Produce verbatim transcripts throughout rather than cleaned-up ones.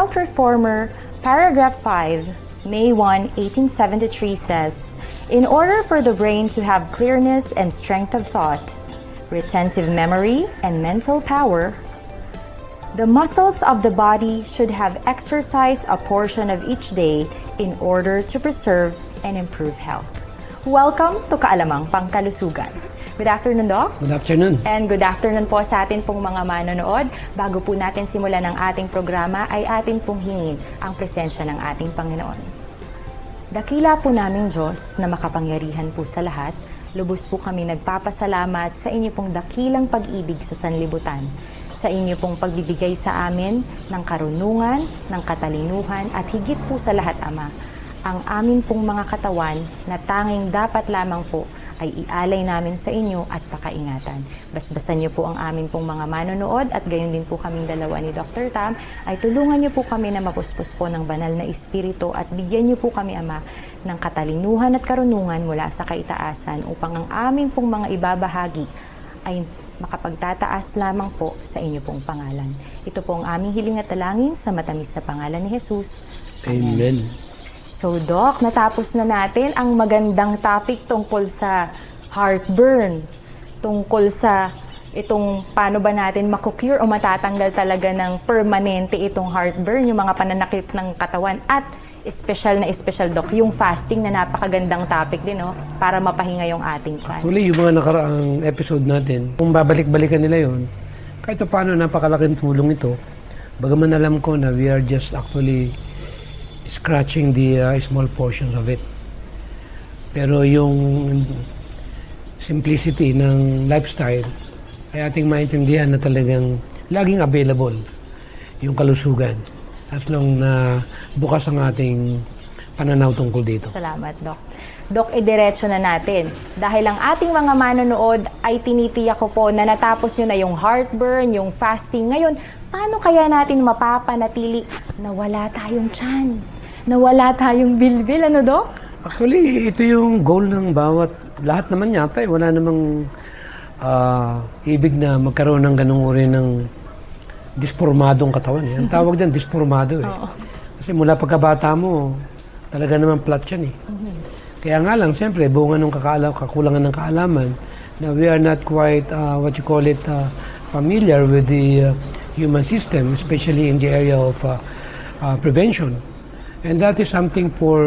Health Reformer, paragraph five, May first, eighteen seventy-three says, "In order for the brain to have clearness and strength of thought, retentive memory, and mental power, the muscles of the body should have exercised a portion of each day in order to preserve and improve health." Welcome to Kaalamang Pangkalusugan. Good afternoon, Doc. Good afternoon. And good afternoon po sa atin pong mga manonood. Bago po natin simulan ang ating programa, ay atin pong hingin ang presensya ng ating Panginoon. Dakila po naming Diyos na makapangyarihan po sa lahat, lubos po kami nagpapasalamat sa inyo pong dakilang pag-ibig sa sanlibutan, sa inyo pong pagbibigay sa amin ng karunungan, ng katalinuhan, at higit po sa lahat, Ama, ang amin pong mga katawan na tanging dapat lamang po ay ialay namin sa inyo at pakaingatan. Basbasan niyo po ang amin pong mga manonood at gayon din po kaming dalawa ni Doctor Tam, ay tulungan niyo po kami na mapuspos po ng banal na espiritu at bigyan niyo po kami, Ama, ng katalinuhan at karunungan mula sa kaitaasan upang ang amin pong mga ibabahagi ay makapagtataas lamang po sa inyo pong pangalan. Ito po ang aming hiling at dalangin sa matamis na pangalan ni Jesus. Amen. Amen. So, Doc, natapos na natin ang magandang topic tungkol sa heartburn, tungkol sa itong paano ba natin makukure o matatanggal talaga ng permanente itong heartburn, yung mga pananakit ng katawan, at special na special, Doc, yung fasting na napakagandang topic din, no? Para mapahinga yung ating tiyan. Actually, yung mga nakaraang episode natin, kung babalik-balikan nila yon, kahit paano napakalaking tulong ito, bagaman alam ko na we are just actually scratching the uh, small portions of it. Pero yung simplicity ng lifestyle ay ating maintindihan na talagang laging available yung kalusugan as long na bukas ang ating pananaw tungkol dito. Salamat, Doc. Doc, idiretso na natin. Dahil ang ating mga manonood ay tinitiyak ko po na natapos nyo na yung heartburn, yung fasting. Ngayon, paano kaya natin mapapanatili na wala tayong tiyan? Na wala tayong bilbil, ano, Doc? Actually, ito yung goal ng bawat, lahat naman yata, eh, wala namang uh, ibig na magkaroon ng ganung uri ng disformadong katawan. Eh. Ang tawag din, disformado. Eh. Oo. Kasi mula pagkabata mo, talaga naman flat yan. Eh. Mm-hmm. Kaya nga lang, siyempre, bunga ng kakaalam, kakulangan ng kaalaman na we are not quite, uh, what you call it, uh, familiar with the uh, human system, especially in the area of uh, uh, prevention. And that is something for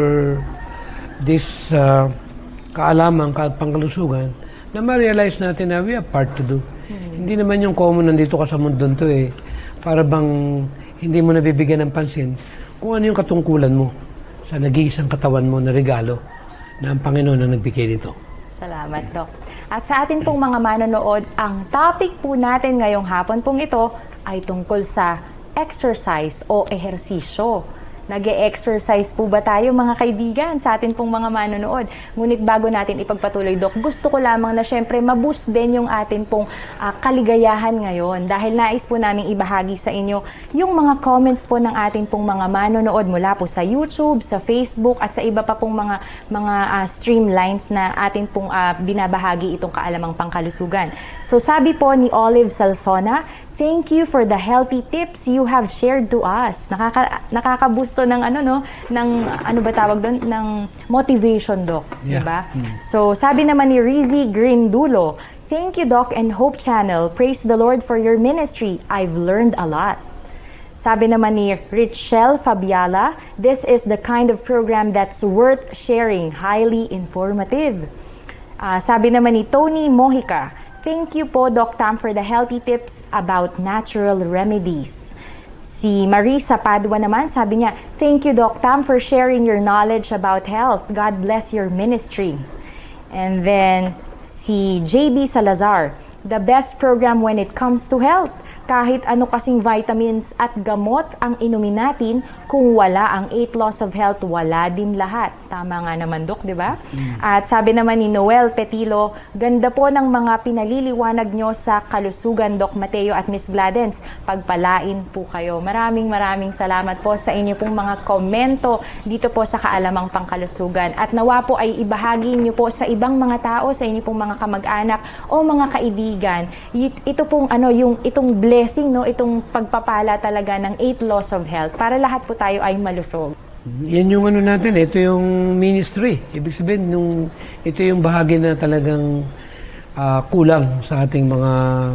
this uh, Kaalamang Pangkalusugan na ma-realize natin na we have part to do. Hmm. Hindi naman yung common nandito ka sa mundo to eh, para bang hindi mo nabibigyan ng pansin kung ano yung katungkulan mo sa nag-iisang katawan mo na regalo na ang Panginoon na nagbigay nito. Salamat, Doc. At sa atin pong mga manonood, ang topic po natin ngayong hapon pong ito ay tungkol sa exercise o ehersisyo. Nag-e-exercise po ba tayo, mga kaibigan, sa atin pong mga manonood? Ngunit bago natin ipagpatuloy, Doc, gusto ko lamang na syempre maboost din yung atin pong uh, kaligayahan ngayon dahil nais po namin ibahagi sa inyo yung mga comments po ng atin pong mga manonood mula po sa YouTube, sa Facebook at sa iba pa pong mga mga uh, streamlines na atin pong uh, binabahagi itong Kaalamang Pangkalusugan. So sabi po ni Olive Salsona, "Thank you for the healthy tips you have shared to us." Nakaka nakakabusto ng ano no, ng ano ba tawag doon, ng motivation, Doc, yeah. Diba? Mm. So, sabi naman ni Rizzy Grindulo, "Thank you, Doc and Hope Channel. Praise the Lord for your ministry. I've learned a lot." Sabi naman ni Richelle Fabiala, "This is the kind of program that's worth sharing. Highly informative." Uh, sabi naman ni Tony Mojica, "Thank you po, Doc Tam, for the healthy tips about natural remedies." Si Marisa Padua naman, sabi niya, "Thank you, Doc Tam, for sharing your knowledge about health. God bless your ministry." And then, si J B Salazar, "The best program when it comes to health. Kahit ano kasing vitamins at gamot ang inumin natin, kung wala ang eight laws of health, wala din lahat." Tama nga naman, Dok, di ba? Mm. At sabi naman ni Noel Petilo, "Ganda po ng mga pinaliliwanag nyo sa kalusugan, Doc Mateo at Miss Gladense. Pagpalain po kayo." Maraming maraming salamat po sa inyo pong mga komento dito po sa Kaalamang Pangkalusugan. At nawa po ay ibahagi nyo po sa ibang mga tao, sa inyo pong mga kamag-anak o mga kaibigan. Ito pong ano, yung itong blessing, no, itong pagpapala talaga ng eight laws of health para lahat po tayo ay malusog. Yan yung ano natin, ito yung ministry. Ibig sabihin, nung, ito yung bahagi na talagang uh, kulang sa ating mga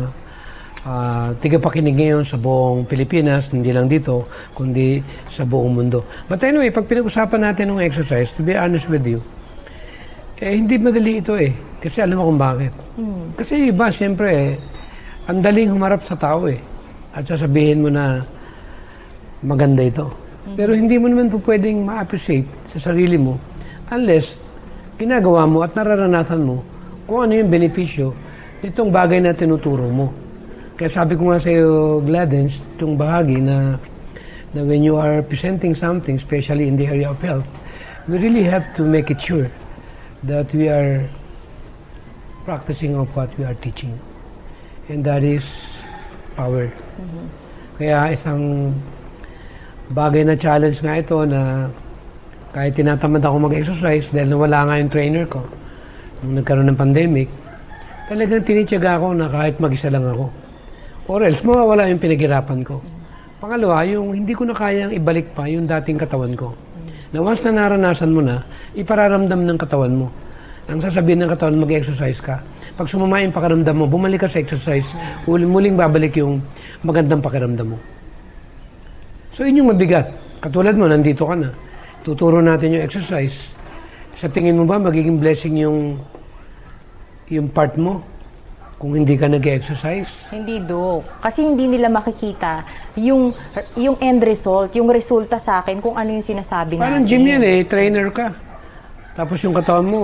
uh, tigapakinig ngayon sa buong Pilipinas, hindi lang dito, kundi sa buong mundo. But anyway, pag pinag-usapan natin ng exercise, to be honest with you, eh, hindi madali ito eh. Kasi alam mo kung bakit. Hmm. Kasi iba, siyempre, eh, ang daling humarap sa tao eh. At sasabihin mo na maganda ito. Pero hindi mo naman po pwedeng ma-appreciate sa sarili mo unless ginagawa mo at nararanasan mo kung ano yung benepisyo nitong bagay na tinuturo mo. Kaya sabi ko nga sa iyo, Gladense, itong bahagi na, na when you are presenting something, especially in the area of health, we really have to make it sure that we are practicing of what we are teaching. And that is power. Mm-hmm. Kaya isang bagay na challenge nga ito na kahit tinatamad ako mag-exercise dahil nawala nga yung trainer ko nung nagkaroon ng pandemic, talagang tinityaga ako na kahit mag-isa lang ako. Or else, mawawala yung pinaghirapan ko. Pangalawa, yung hindi ko na kayang ibalik pa yung dating katawan ko. Na once na naranasan mo na, ipararamdam ng katawan mo. Ang sasabihin ng katawan, mag-exercise ka. Pag sumama yung pakiramdam mo, bumalik ka sa exercise, muling babalik yung magandang pakiramdam mo. So, yun yung mabigat. Katulad mo, nandito ka na. Tuturo natin yung exercise. Sa tingin mo ba, magiging blessing yung yung part mo kung hindi ka nag-exercise? Hindi, Dok. Kasi hindi nila makikita yung yung end result, yung resulta sa akin kung ano yung sinasabi natin. Parang gym yan eh, trainer ka. Tapos yung katawan mo,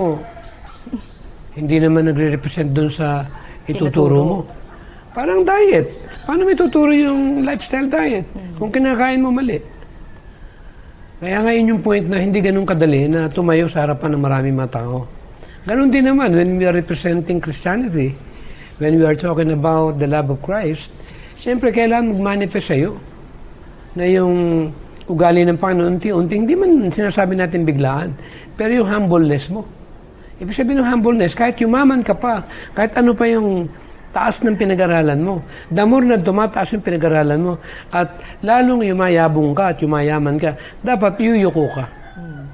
hindi naman nagre-represent dun sa ituturo mo. Parang diet. Paano may tuturo yung lifestyle diet kung kinakain mo mali? Kaya ngayon yung point na hindi ganun kadali na tumayo sa harapan ng maraming mga tao. Ganun din naman when we are representing Christianity, when we are talking about the love of Christ, siyempre kailangan mag-manifest sa'yo na yung ugali ng Panginoon unti-unti, hindi man sinasabi natin biglaan, pero yung humbleness mo. Ibig sabihin ng humbleness, kahit yumaman ka pa, kahit ano pa yung taas ng pinag-aralan mo. The more na tumataas yung pinag-aralan mo at lalong yumayabong ka at yumayaman ka, dapat yuyuko ka. Hmm.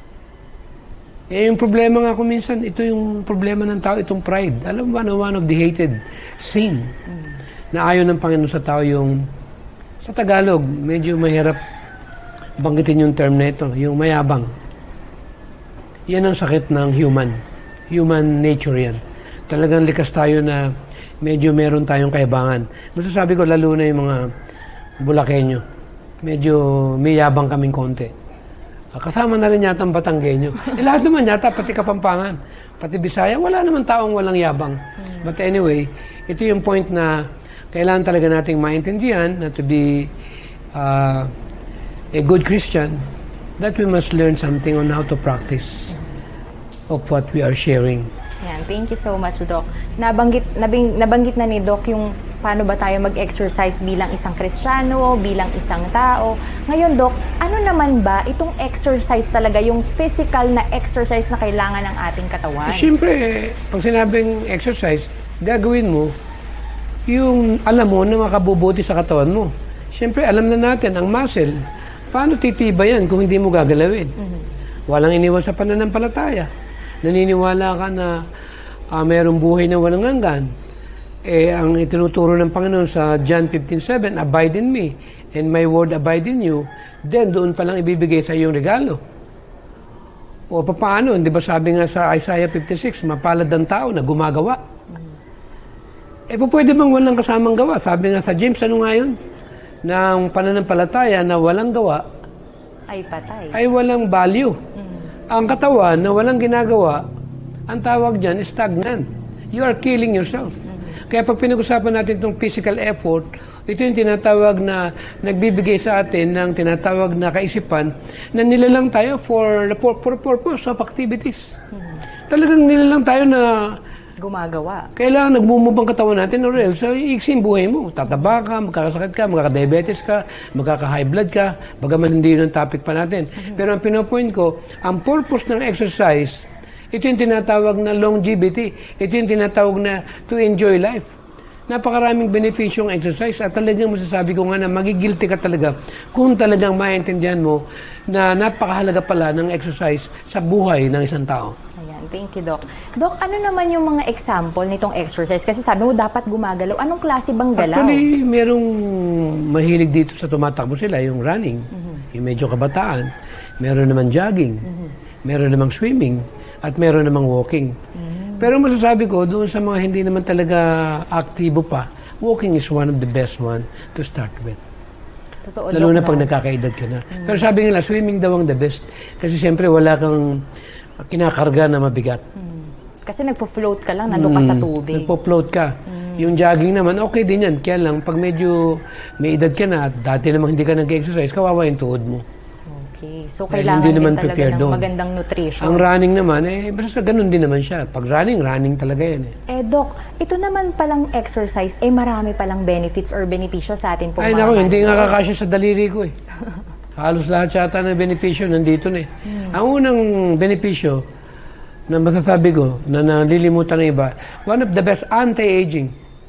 Eh, yung problema nga ko minsan, ito yung problema ng tao, itong pride. Alam mo ba na one of the hated sin hmm. na ayaw ng Panginoon sa tao yung, sa Tagalog, medyo mahirap banggitin yung term na ito, yung mayabang. Yan ang sakit ng human. Human nature yan. Talagang likas tayo na medyo meron tayong kayabangan. Masasabi ko, lalo na yung mga Bulakenyo. Medyo may yabang kaming konti. Kasama na rin yata ang Batanggenyo. Eh, lahat naman yata, pati Kapampangan, pati Bisaya, wala naman taong walang yabang. Hmm. But anyway, ito yung point na kailangan talaga nating maintindihan na to be uh, a good Christian, that we must learn something on how to practice of what we are sharing. Yan, thank you so much, Doc. Nabanggit, nabing, nabanggit na ni Doc yung paano ba tayo mag-exercise bilang isang Kristiyano, bilang isang tao. Ngayon, Doc, ano naman ba itong exercise talaga, yung physical na exercise na kailangan ng ating katawan? Eh, Siyempre, pag sinabing exercise, gagawin mo yung alam mo na makabubuti sa katawan mo. Siyempre, alam na natin, ang muscle, paano titiba yan kung hindi mo gagalawin? Mm-hmm. Walang iniwan sa pananampalataya. Naniniwala ka na uh, mayroong buhay na walang hanggan. Eh, ang itinuturo ng Panginoon sa John fifteen seven, abide in me, and my word abide in you, then doon pa lang ibibigay sa iyong regalo. O paano? Di ba sabi nga sa Isaiah fifty-six, mapalad ang tao na gumagawa. Eh, po pwede bang walang kasamang gawa? Sabi nga sa James, ano nga yun? Na ang pananampalataya na walang gawa ay patay. Ay walang value. Mm. Ang katawan na walang ginagawa, ang tawag dyan is stagnant. You are killing yourself. Mm-hmm. Kaya pag pinag-usapan natin itong physical effort, ito yung tinatawag na nagbibigay sa atin ng tinatawag na kaisipan na nilalang tayo for the for, for purpose of activities. Mm-hmm. Talagang nilalang tayo na gumagawa. Kailangan nagmumubang katawan natin or else, so iiksin buhay mo. Tataba ka, magkakasakit ka, magkakadiabetes ka, magkaka-high blood ka, bagaman hindi yun ang topic pa natin. Mm-hmm. Pero ang pinopoint ko, ang purpose ng exercise, ito yung tinatawag na longevity. Ito yung tinatawag na to enjoy life. Napakaraming benefisyong exercise at talagang masasabi ko nga na magigilty ka talaga kung talagang maintindihan mo na napakahalaga pala ng exercise sa buhay ng isang tao. Ayan, thank you, Doc. Doc, ano naman yung mga example nitong exercise? Kasi sabi mo dapat gumagalaw. Anong klase bang galaw? Actually, merong mahilig dito sa tumatakbo sila, yung running, mm-hmm. yung medyo kabataan. Meron naman jogging, mm-hmm. meron namang swimming, at meron namang walking. Mm-hmm. Pero masasabi ko, doon sa mga hindi naman talaga aktibo pa, walking is one of the best one to start with. Totoo, lalo na no? pag nagkakaedad ka na. Mm. Pero sabi nila, swimming daw ang the best. Kasi siyempre wala kang kinakarga na mabigat. Mm. Kasi nagfo-float ka lang, nandun ka sa tubig. Nagpo-float ka. Mm. Yung jogging naman, okay din yan. Kaya lang, pag medyo may edad ka na, at dati namang hindi ka nag-exercise, kawawa yung tuhod mo. Okay. So, dahil kailangan din naman talaga ng doon. magandang nutrition. Ang running naman, eh, basta ganun din naman siya. Pag running, running talaga yan eh. Eh, Doc, ito naman palang exercise, eh marami palang benefits or benepisyo sa atin po. Ay, naku, hindi nga kakasya sa daliri ko eh. Halos lahat yata ng benepisyo nandito na eh. Hmm. Ang unang benepisyo na masasabi ko, na nalilimutan ng iba, one of the best anti-aging.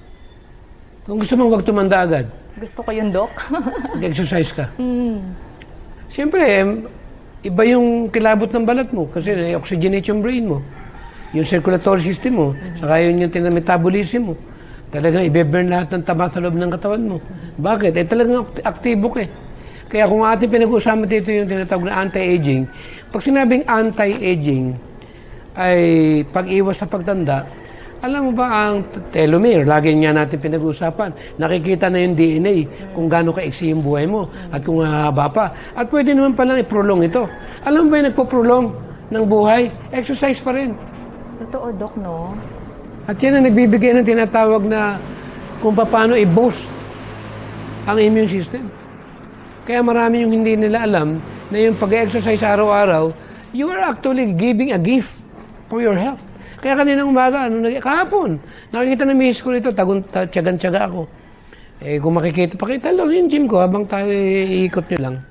Kung gusto mong wag tumanda agad. Gusto ko yun, Doc. Mag-exercise ka. Hmm. Siyempre, iba yung kilabot ng balat mo kasi oxygenate yung brain mo. Yung circulatory system mo, mm-hmm. saka yun yung metabolism mo. Talagang i-burn lahat ng taba sa loob ng katawan mo. Bakit? Eh talagang aktibo ka eh. Kaya kung ating pinag-usapan dito yung tinatawag na anti-aging, pag sinabing anti-aging ay pag-iwas sa pagtanda, alam mo ba ang telomere, lagi nga natin pinag-uusapan, nakikita na yung D N A kung gaano kaiksi yung buhay mo at kung hahaba pa. At pwede naman palang i-prolong ito. Alam mo ba yung nagpo-prolong ng buhay? Exercise pa rin. Totoo, Doc, no? At yan ang nagbibigay ng tinatawag na kung paano i-boost ang immune system. Kaya marami yung hindi nila alam na yung pag-exercise araw-araw, you are actually giving a gift for your health. Kaya kaninang umaga, ano, kahapon, nakikita na miss ko rito, tiyagan-tiyaga ako. Eh, kung makikita, pakita lang yung gym ko habang tayo iikot nyo lang.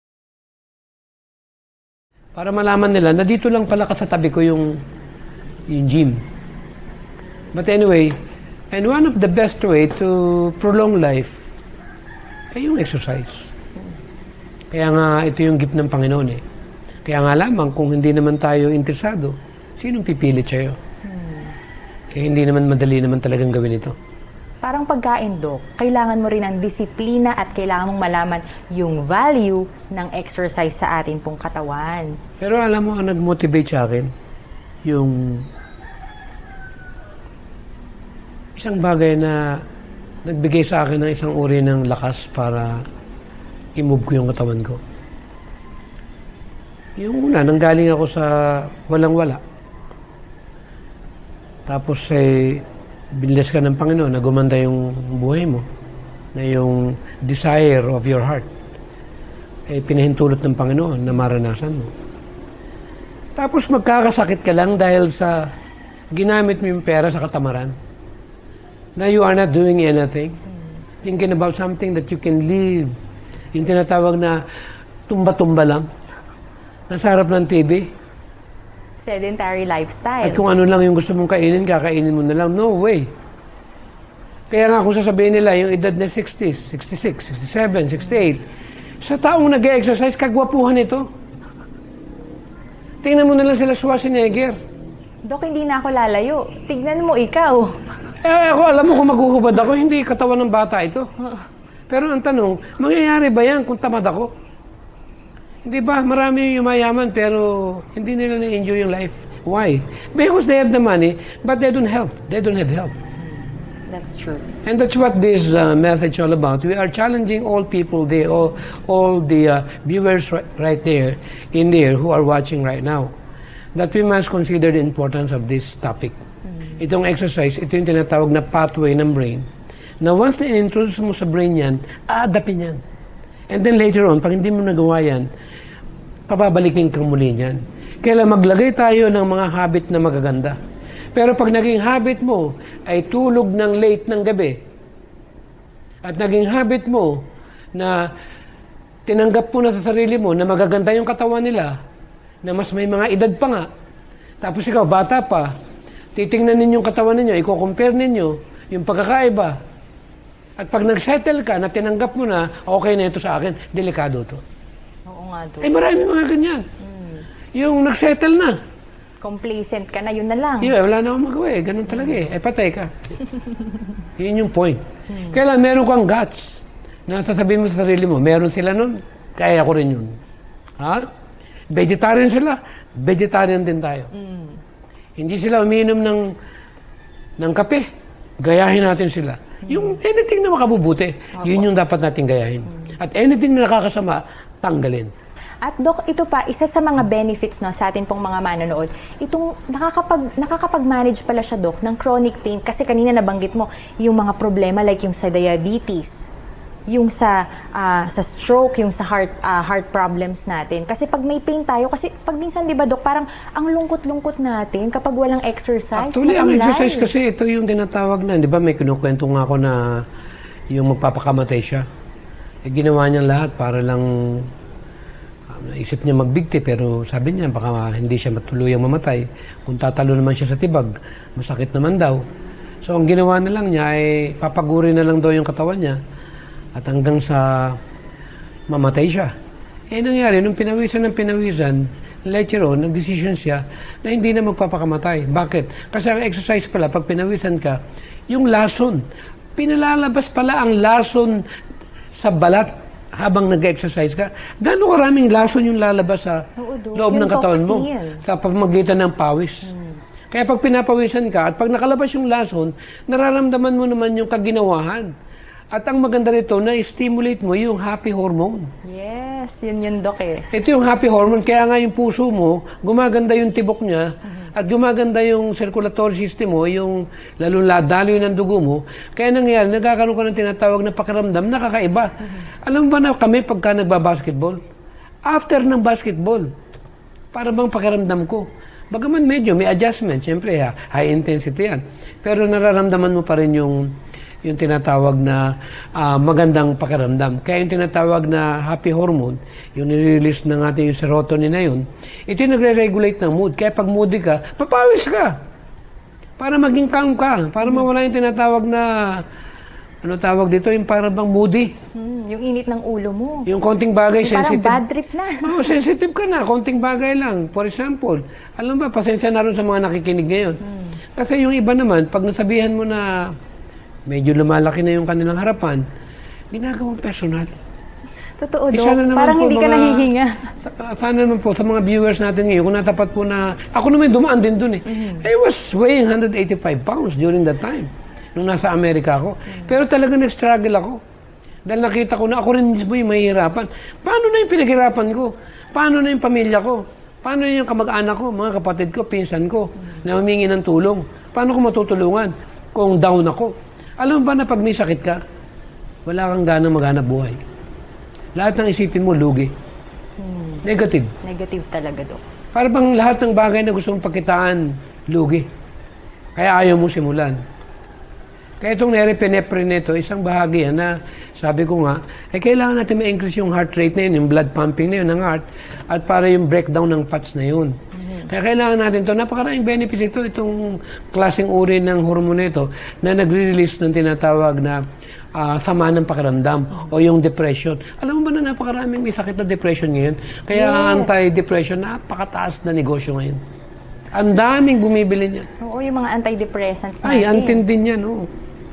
Para malaman nila na dito lang pala sa tabi ko yung, yung gym. But anyway, and one of the best way to prolong life ay yung exercise. Kaya nga, ito yung gift ng Panginoon eh. Kaya nga lamang, kung hindi naman tayo interesado, sinong pipilit sa'yo? Hmm. Eh, hindi naman madali naman talagang gawin ito. Parang pagkain, Doc, kailangan mo rin ng disiplina at kailangan mong malaman yung value ng exercise sa atin pong katawan. Pero alam mo, ang nag-motivate sa akin, yung isang bagay na nagbigay sa akin ng isang uri ng lakas para i-move ko yung katawan ko. Yung una, nanggaling ako sa walang-wala. Tapos eh, biniless ka ng Panginoon na gumanda yung buhay mo, na yung desire of your heart, eh pinahintulot ng Panginoon na maranasan mo. Tapos magkakasakit ka lang dahil sa ginamit mo yung pera sa katamaran, na you are not doing anything, thinking about something that you can live, yung tinatawag na tumba-tumba lang, nasa harap ng T V. Sedentary lifestyle. At kung ano lang yung gusto mong kainin, kakainin mo na lang. No way. Kaya nga kung sasabihin nila, yung edad na sixty, sixty-six, sixty-seven, sixty-eight, sa taong nag-exercise, kagwapuhan ito. Tingnan mo na lang sila Schwarzenegger. Dok, hindi na ako lalayo. Tignan mo ikaw. Eh ako, alam mo kung maghuhubad ako, hindi katawan ng bata ito. Pero ang tanong, mangyayari ba yan kung tamad ako? Hindi ba? Marami yung mayaman pero hindi nila na-enjoy yung life. Why? Because they have the money but they don't have. They don't have health. That's true. And that's what this uh, message all about. We are challenging all people there, all, all the uh, viewers right, right there, in there who are watching right now, that we must consider the importance of this topic. Mm-hmm. Itong exercise, ito yung tinatawag na pathway ng brain. Na once na in-introduce mo sa brain yan, aadapin yan. And then later on, pag hindi mo nagawa yan, papabalikin kang muli niyan. Kaya maglagay tayo ng mga habit na magaganda. Pero pag naging habit mo ay tulog ng late ng gabi, at naging habit mo na tinanggap mo na sa sarili mo na magaganda yung katawan nila, na mas may mga edad pa nga, tapos ikaw, bata pa, titingnan ninyo yung katawan ninyo, i-compare ninyo yung pagkakaiba. At pag nag-settle ka na tinanggap mo na, okay na ito sa akin, delikado to. Oo nga, Dok. Eh marami mga ganyan. Mm. Yung nag-settle na. Complacent ka na, yun na lang. Yeah, wala na akong magawa eh. Ganun talaga eh. Eh, patay ka. Yun yung point. Hmm. Kailan meron kang guts na sasabihin mo sa sarili mo, meron sila nun, kaya ko rin yun. Ha? Vegetarian sila, vegetarian din tayo. Hmm. Hindi sila umiinom ng, ng kape, gayahin natin sila. Hmm. Yung anything na makabubuti, okay, yun yung dapat natin gayahin. Hmm. At anything na nakakasama, tanggalin. At Dok, ito pa, isa sa mga benefits no, sa atin pong mga manonood, itong nakakapag, nakakapag-manage pala siya, Dok, ng chronic pain. Kasi kanina nabanggit mo, yung mga problema like yung sa diabetes, yung sa uh, sa stroke, yung sa heart uh, heart problems natin. Kasi pag may pain tayo, kasi pag minsan, di ba, Dok, parang ang lungkot-lungkot natin kapag walang exercise. Actually, ang exercise kasi ito yung tinatawag na, di ba, may kinukwento nga ako na yung magpapakamatay siya. Eh, ginawa niya lahat para lang naisip niya magbigti, pero sabi niya baka hindi siya matuluyang mamatay. Kung tatalo naman siya sa tibag, masakit naman daw. So ang ginawa na lang niya ay papaguri na lang daw yung katawan niya at hanggang sa mamatay siya. Eh nangyari, nung pinawisan ng pinawisan, later on, nag-decision siya na hindi na magpapakamatay. Bakit? Kasi ang exercise pala, pag pinawisan ka, yung lason, pinalalabas pala ang lason sa balat habang nag-exercise ka. Gano'ng karaming lason yung lalabas sa Oo, loob ng katawan mo sa pamamagitan ng pawis. Hmm. Kaya pag pinapawisan ka at pag nakalabas yung lason, nararamdaman mo naman yung kaginawahan. At ang maganda rito, na-stimulate mo yung happy hormone. Yes, yun yun, Dok eh. Ito yung happy hormone, kaya nga yung puso mo, gumaganda yung tibok niya, mm-hmm, at gumaganda yung circulatory system mo, yung lalong ladaloy ng dugo mo. Kaya nangyayari, nagkakaroon ka ng tinatawag na pakiramdam na kakaiba. Mm-hmm. Alam ba na kami pagka nagbabasketball? After ng basketball, para bang pakiramdam ko? Bagaman medyo may adjustment, siyempre ha, high intensity yan. Pero nararamdaman mo pa rin yung yung tinatawag na uh, magandang pakiramdam. Kaya yung tinatawag na happy hormone, yung nire-release ng ating yung serotonin na yun, ito yung nagre-regulate ng mood. Kaya pag moody ka, papawis ka. Para maging calm ka. Para mawala yung tinatawag na, ano tawag dito, yung para bang moody. Hmm, yung init ng ulo mo. Yung konting bagay, yung sensitive. Parang bad trip na. Oo, sensitive ka na. Konting bagay lang. For example, alam ba, pasensya na rin sa mga nakikinig ngayon. Hmm. Kasi yung iba naman, pag nasabihan mo na medyo lumalaki na yung kanilang harapan, ginagawang personal. Totoo, Dok. Parang hindi mga, ka nahihinga. Sana naman po sa mga viewers natin ngayon, kung natapat po na, ako naman dumaan din dun eh. Mm-hmm. I was weighing one hundred eighty-five pounds during that time, nung nasa Amerika ako. Mm-hmm. Pero talaga nag-struggle ako. Dahil nakita ko na ako rin mismo yung mahihirapan. Paano na yung pinaghirapan ko? Paano na yung pamilya ko? Paano na yung kamag-anak ko, mga kapatid ko, pinsan ko, mm-hmm, na humingi ng tulong? Paano ko matutulungan kung down ako? Alam mo ba na pag may sakit ka, wala kang ganang maghanap buhay. Lahat ng isipin mo, lugi. Hmm. Negative. Negative talaga, Dok. Para bang lahat ng bagay na gusto mong pakitaan, lugi. Kaya ayaw mo simulan. Kaya itong nerepinephrine nito, isang bahagi yan na sabi ko nga, eh kailangan natin ma-increase yung heart rate na yun, yung blood pumping na yun ng heart, at para yung breakdown ng fats na yun. Kaya kailangan natin ito. Napakaraming benefits ito, itong klaseng uri ng hormone ito na nagre-release ng tinatawag na uh, sama ng pakiramdam o yung depression. Alam mo ba na napakaraming may sakit na depression ngayon? Kaya yes, anti-depression, napakataas na negosyo ngayon. Ang daming bumibili niyan. Oo, yung mga antidepressants natin. Ay, antin din yan, oo.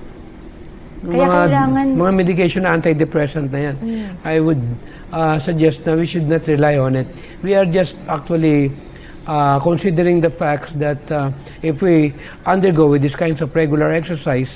Kaya mga, kailangan mga medication na antidepressant na yan. Mm. I would uh, suggest na we should not rely on it. We are just actually Uh, considering the facts that uh, if we undergo with these kinds of regular exercise,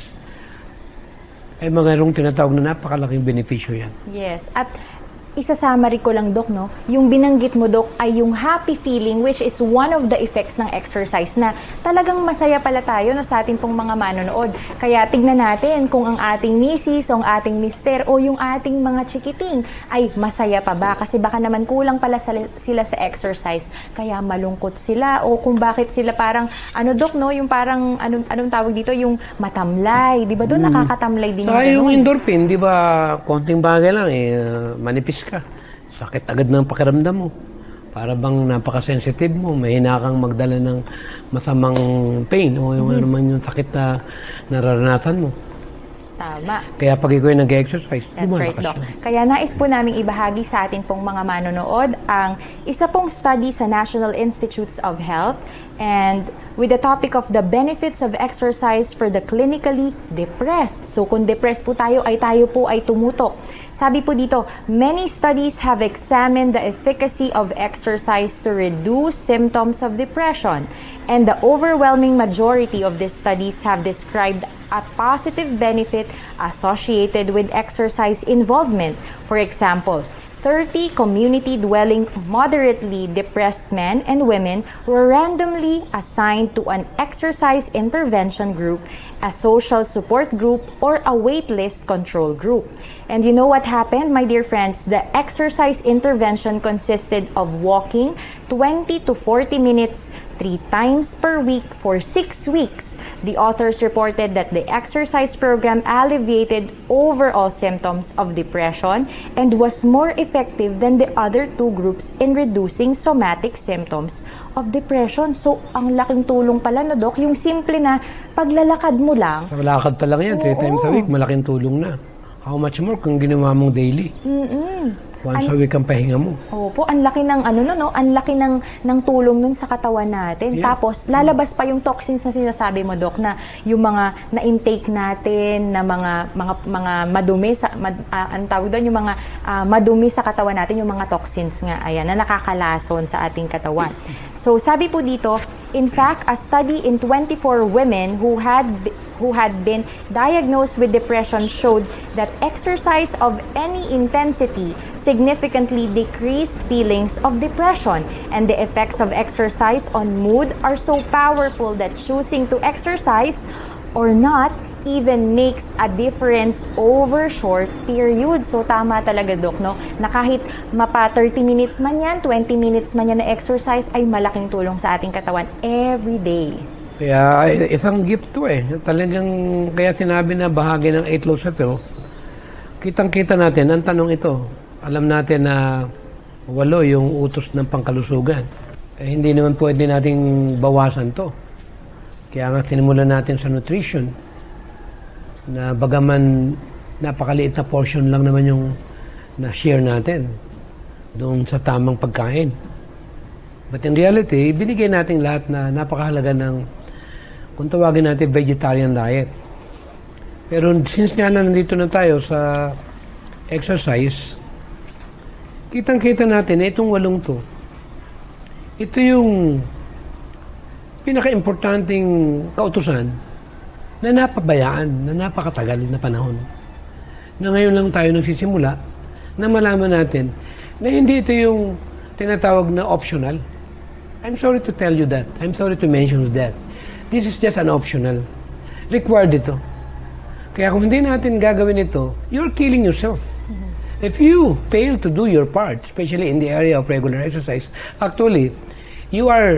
ay mayroong tinatawag na napakalaking benepisyo yan. Yes. At isa-summary ko lang, Dok, no? Yung binanggit mo, Dok, ay yung happy feeling, which is one of the effects ng exercise na talagang masaya pala tayo no, sa ating pong mga manonood. Kaya tignan natin kung ang ating misis o ang ating mister o yung ating mga chikiting ay masaya pa ba? Kasi baka naman kulang pala sila sa exercise. Kaya malungkot sila o kung bakit sila parang, ano, Dok, no? Yung parang, anong, anong tawag dito? Yung matamlay. Di ba doon hmm. nakakatamlay din? Saka yung, yung endorphin, di ba, konting bagay lang eh, manipis ka. Sakit agad ng pakiramdam mo. Para bang napaka-sensitive mo, mahina kang magdala ng masamang pain o yung ano man yung sakit na nararanasan mo. Tama. Kaya pag ikaw ay nag-exercise, That's right, lumalakas Doc. yun. Kaya nais po namin ibahagi sa atin pong mga manonood ang isa pong study sa National Institutes of Health and with the topic of the benefits of exercise for the clinically depressed. So kung depressed po tayo, ay tayo po ay tumutok. Sabi po dito, many studies have examined the efficacy of exercise to reduce symptoms of depression, and the overwhelming majority of these studies have described a positive benefit associated with exercise involvement. For example, thirty community-dwelling, moderately depressed men and women were randomly assigned to an exercise intervention group, a social support group, or a waitlist control group. And you know what happened, my dear friends? The exercise intervention consisted of walking twenty to forty minutes three times per week for six weeks. The authors reported that the exercise program alleviated overall symptoms of depression and was more effective than the other two groups in reducing somatic symptoms of depression. So, ang laking tulong pala, no, Doc? Yung simple na paglalakad mo lang. Sa lakad pa lang yan, three times a week, malaking tulong na. How much more kung ginawa mong daily? Mm-mm. Once An- a week ang pahinga mo. Opo, ang laki ng ano no, no, ang laki ng ng tulong nun sa katawan natin. Yeah. Tapos lalabas pa yung toxins na sinasabi mo, Doc, na yung mga na-intake natin na mga mga mga madumi sa mad, uh, ang tawag doon, yung mga uh, madumi sa katawan natin, yung mga toxins nga ayan na nakakalason sa ating katawan. So sabi po dito, in fact, a study in twenty-four women who had who had been diagnosed with depression showed that exercise of any intensity significantly decreased feelings of depression, and the effects of exercise on mood are so powerful that choosing to exercise or not even makes a difference over short period. So tama talaga, Doc, no? Na kahit mapa thirty minutes man yan, twenty minutes man yan na exercise ay malaking tulong sa ating katawan every day. Kaya isang gift to eh. Talagang kaya sinabi na bahagi ng eight laws of health. Kitang-kita natin, ang tanong ito, alam natin na walo yung utos ng pangkalusugan. Eh, hindi naman pwede nating bawasan to. Kaya nga sinimulan natin sa nutrition na bagaman napakaliit na portion lang naman yung na-share natin doon sa tamang pagkain. But in reality, binigay natin lahat na napakahalaga ng kung tawagin natin vegetarian diet. Pero since nga na nandito na tayo sa exercise, kitang-kita natin na itong walong to, ito yung pinaka-importanting kautusan na napabayaan, na napakatagal na panahon. Na ngayon lang tayo nagsisimula na malaman natin na hindi ito yung tinatawag na optional. I'm sorry to tell you that. I'm sorry to mention that. This is just an optional. Required ito. Kaya kung hindi natin gagawin ito, you're killing yourself. Mm-hmm. If you fail to do your part, especially in the area of regular exercise, actually, you are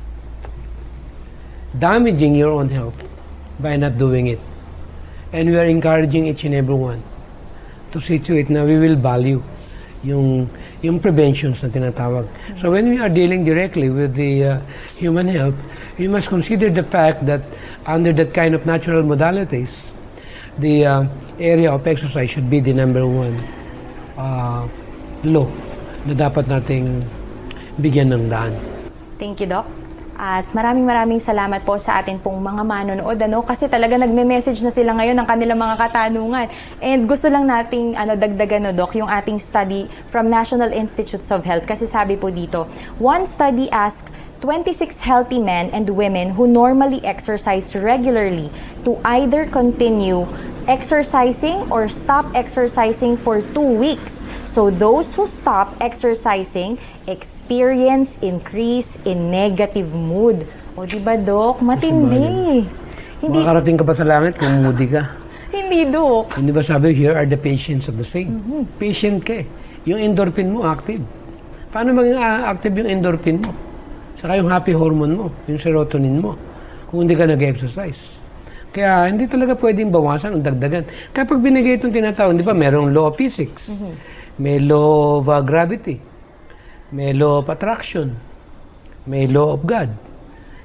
damaging your own health by not doing it. And we are encouraging each and every one to see to it na we will value yung yung preventions na tinatawag. Mm-hmm. So when we are dealing directly with the uh, human health, you must consider the fact that under that kind of natural modalities, the uh, area of exercise should be the number one uh, law na dapat nating bigyan ng daan. Thank you, Doc. At maraming maraming salamat po sa atin pong mga manonood, ano, kasi talaga nagme-message na sila ngayon ng kanilang mga katanungan. And gusto lang nating ano, dagdagan, no, Doc, yung ating study from National Institutes of Health. Kasi sabi po dito, one study asked twenty-six healthy men and women who normally exercise regularly to either continue exercising or stop exercising for two weeks. So those who stop exercising experience increase in negative mood. O diba, Doc? Matindi. Hindi. Makakarating ka pa sa langit kung moody ka. Hindi, Doc. Hindi ba sabi, here are the patients of the saint. Mm-hmm. Patient ka eh. Yung endorphin mo active. Paano maging uh, active yung endorphin mo? Saka yung happy hormone mo, yung serotonin mo, kung hindi ka nag-exercise. Kaya hindi talaga pwedeng bawasan o dagdagan. Kapag binigay itong tinatawag, di ba, merong law of physics, mm-hmm. may law of uh, gravity, may law of attraction, may law of God.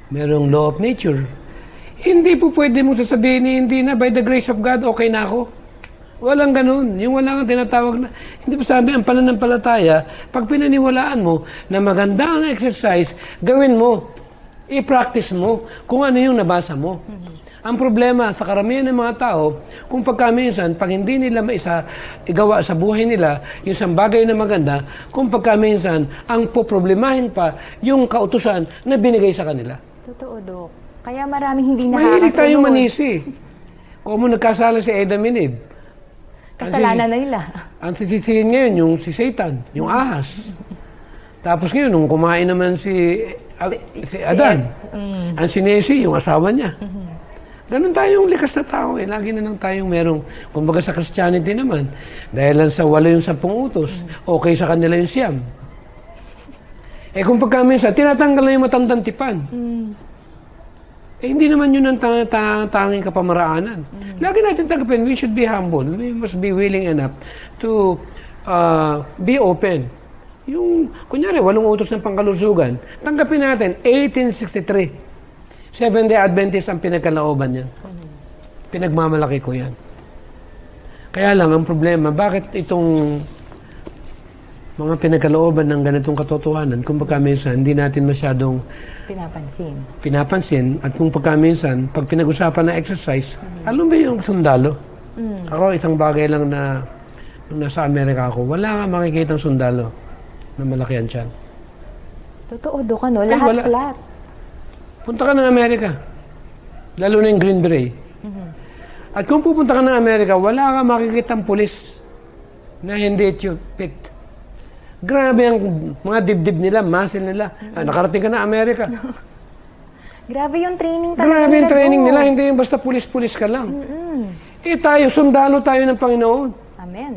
merong law of nature. Hindi po pwede mong sasabihin na hindi na, by the grace of God, okay na ako. Walang ganun. Yung wala kang tinatawag na, hindi ba sabi, ang pananampalataya, pag pinaniwalaan mo na maganda ang exercise, gawin mo. I-practice mo kung ano yung nabasa mo. Mm-hmm. Ang problema sa karamihan ng mga tao, kung pagkaminsan, pag hindi nila maisa igawa sa buhay nila, yung isang bagay na maganda, kung pagkaminsan, ang poproblemahin pa yung kautusan na binigay sa kanila. Totoo, Dok. Kaya maraming hindi nakakasunod. Mahilig tayong manisi. Kung mo nagkasala si Adam and Eve, kasalanan na nila. Ang sisisihin ngayon, yung si Satan, yung ahas. Tapos ngayon, nung kumain naman si, uh, si, si Adan, si mm. ang sinesi, yung asawa niya. Mm-hmm. Ganun tayong likas na tao eh. Lagi na lang tayong merong, kumbaga sa Christianity naman, dahil lang sa walo yung sampung utos, okay sa kanila yung siyam. Eh kung pagka minsan, tinatanggal na yung matandang tipan. Mm. Eh hindi naman yun ang tang tang tanging kapamaraanan. Mm. Lagi natin tanggapin, we should be humble. We must be willing enough to uh, be open. Yung, kunyari, walong utos ng pangkalusugan, tanggapin natin, eighteen sixty-three. Seventh-day Adventist ang pinagkalooban niyan. Pinagmamalaki ko yan. Kaya lang, ang problema, bakit itong mga pinagkalooban ng ganitong katotohanan, kung pagka minsan, hindi natin masyadong pinapansin. Pinapansin. At kung pagka minsan, pag pinag-usapan na exercise, mm-hmm. alam ba yung sundalo? Mm. Ako, isang bagay lang na, nung nasa Amerika ako, wala nga makikita sundalo na malaki yan siyan. Totoo, Dok, ano? Lahat flat. Punta ka ng Amerika, lalo na yung Green Beret. Mm-hmm. At kung pupunta ka ng Amerika, wala ka makikitang pulis na hindi picked. Grabe ang mga dibdib nila, muscle nila. Mm-hmm. Ah, nakarating ka na Amerika. Grabe yung training talaga. Grabe yung training nila, nila, hindi yung basta pulis-pulis ka lang. Mm-hmm. Eh tayo, sundalo tayo ng Panginoon. Amen.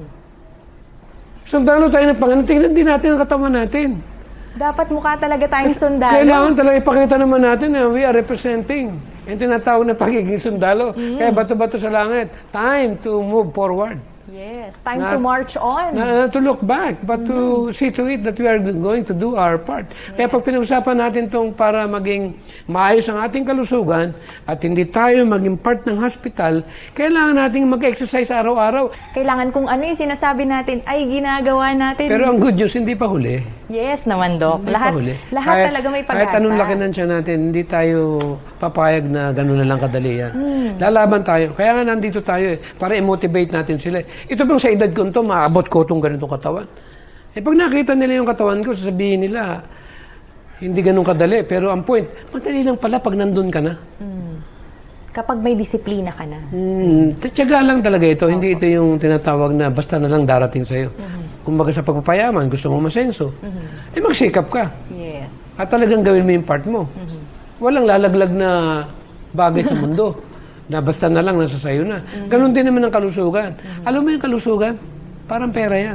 Sundalo tayo ng Panginoon. Tingnan din natin ang katawan natin. Dapat mukha talaga tayong sundalo. Kailangan talaga ipakita naman natin na we are representing. Yung tinatawag na pagiging sundalo. Mm. Kaya bato-bato sa langit. Time to move forward. Yes, time na, to march on. Na, to look back, but to mm. see to it that we are going to do our part. Yes. Kaya pag pinag-usapan natin itong para maging maayos ang ating kalusugan at hindi tayo maging part ng hospital, kailangan nating mag-exercise araw-araw. Kailangan kung ano yung sinasabi natin ay ginagawa natin. Pero ang good news, hindi pa huli. Yes naman, Doc. Hindi lahat lahat kahit, talaga may pag-asa. Kahit anong laki ng tiyan natin, hindi tayo papayag na gano'n na lang kadali yan. Mm. Lalaban tayo. Kaya nga nandito tayo eh, para i-motivate natin sila. Ito bang sa edad ko ito, maabot ko itong ganitong katawan. Eh pag nakita nila yung katawan ko, sasabihin nila, hindi ganun kadali. Pero ang point, madali lang pala pag nandun ka na. Mm. Kapag may disiplina ka na. Mm, tiyaga lang talaga ito. Okay. Hindi ito yung tinatawag na basta na lang darating sa'yo. Mm-hmm. Kung baga sa pagpapayaman, gusto mo masenso, mm-hmm. eh magsikap ka. Yes. At talagang gawin mo yung part mo. Mm-hmm. Walang lalaglag na bagay sa mundo. Na basta na lang, nasa sayo na. Mm-hmm. Ganon din naman ang kalusugan. Mm-hmm. Alam mo yung kalusugan? Parang pera yan.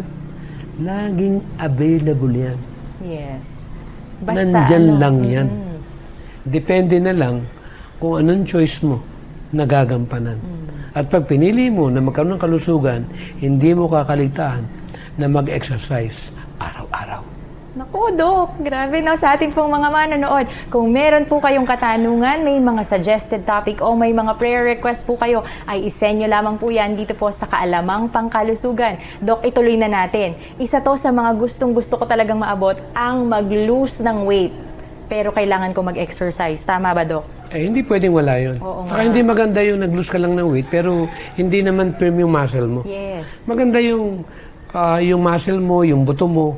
Laging available yan. Yes. Basta nandyan ano, lang yan. Mm-hmm. Depende na lang kung anong choice mo na gagampanan. Mm-hmm. At pag pinili mo na magkaroon ng kalusugan, hindi mo kakaligtaan na mag-exercise araw-araw. Naku, Dok. Grabe na sa ating pong mga manonood. Kung meron po kayong katanungan, may mga suggested topic o may mga prayer request po kayo, ay isend nyo lamang po yan dito po sa Kaalamang Pangkalusugan. Dok, ituloy na natin. Isa to sa mga gustong gusto ko talagang maabot, ang mag-lose ng weight. Pero kailangan ko mag-exercise. Tama ba, Dok? Eh, hindi pwedeng wala yun. Oo Saka nga. hindi maganda yung nag-lose ka lang ng weight, pero hindi naman firm yung muscle mo. Yes. Maganda yung, uh, yung muscle mo, yung buto mo,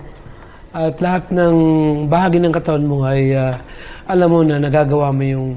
at lahat ng bahagi ng katawan mo ay uh, alam mo na nagagawa mo yung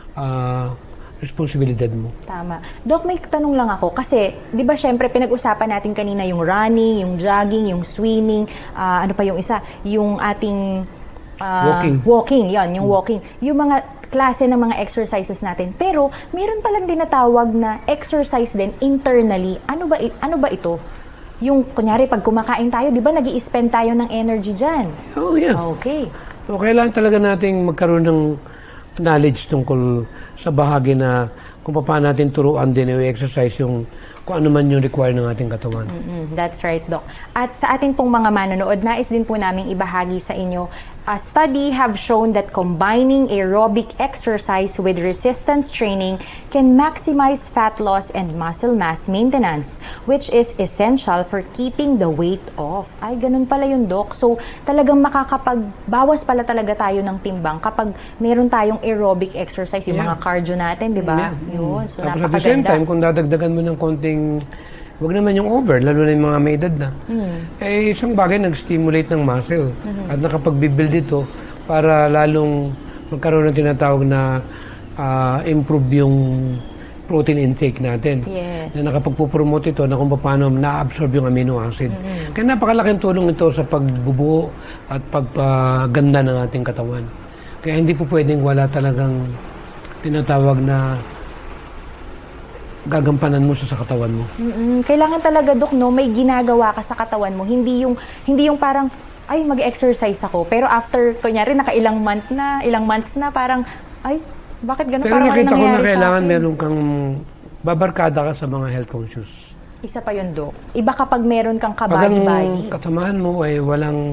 uh, responsibilidad mo. Tama. Dok, may tanong lang ako. Kasi, di ba syempre, pinag-usapan natin kanina yung running, yung jogging, yung swimming, uh, ano pa yung isa? Yung ating uh, walking. Walking, yan, yung hmm. walking. Yung mga klase ng mga exercises natin. Pero, meron palang dinatawag na exercise din internally. Ano ba, ano ba ito? Yung, kunyari, pag kumakain tayo, di ba nag-i-spend tayo ng energy dyan? Oh, yeah. Okay. So, kailangan talaga nating magkaroon ng knowledge tungkol sa bahagi na kung paano natin turuan din o exercise yung kung ano man yung require ng ating katawan. Mm-mm, that's right, Doc. At sa atin pong mga manonood, nais din po namin ibahagi sa inyo, a study have shown that combining aerobic exercise with resistance training can maximize fat loss and muscle mass maintenance, which is essential for keeping the weight off. Ay, ganun pala yung Doc. So, talagang makakapagbawas pala talaga tayo ng timbang kapag meron tayong aerobic exercise, yung Yeah. mga cardio natin, di ba? Yeah. Yun, so Tapos at the same napakaganda. time, kung dadagdagan mo ng konting, wag naman yung over, lalo na yung mga may edad na. Mm. Eh, isang bagay nag-stimulate ng muscle Mm-hmm. at nakapag-build ito para lalong magkaroon ng tinatawag na ah, improve yung protein intake natin. Yes. Na nakapagpupromote ito na kung paano na-absorb yung amino acid. Mm-hmm. Kaya napakalaking tulong ito sa pagbubuo at pagpaganda ng ating katawan. Kaya hindi po pwedeng wala talagang tinatawag na gagampanan mo sa, sa katawan mo. Mm-mm. Kailangan talaga, Dok, no, may ginagawa ka sa katawan mo. Hindi yung, hindi yung parang, ay, mag-exercise ako. Pero after, kunyari, naka-ilang month na, ilang months na, parang, ay, bakit ganun? Pero Parang nakita ko na nangyayari sa kailangan akin? meron kang babarkada ka sa mga health conscious. Isa pa yun, Dok. Iba kapag meron kang Pag kabagi-bagi. ang kasamahan mo ay walang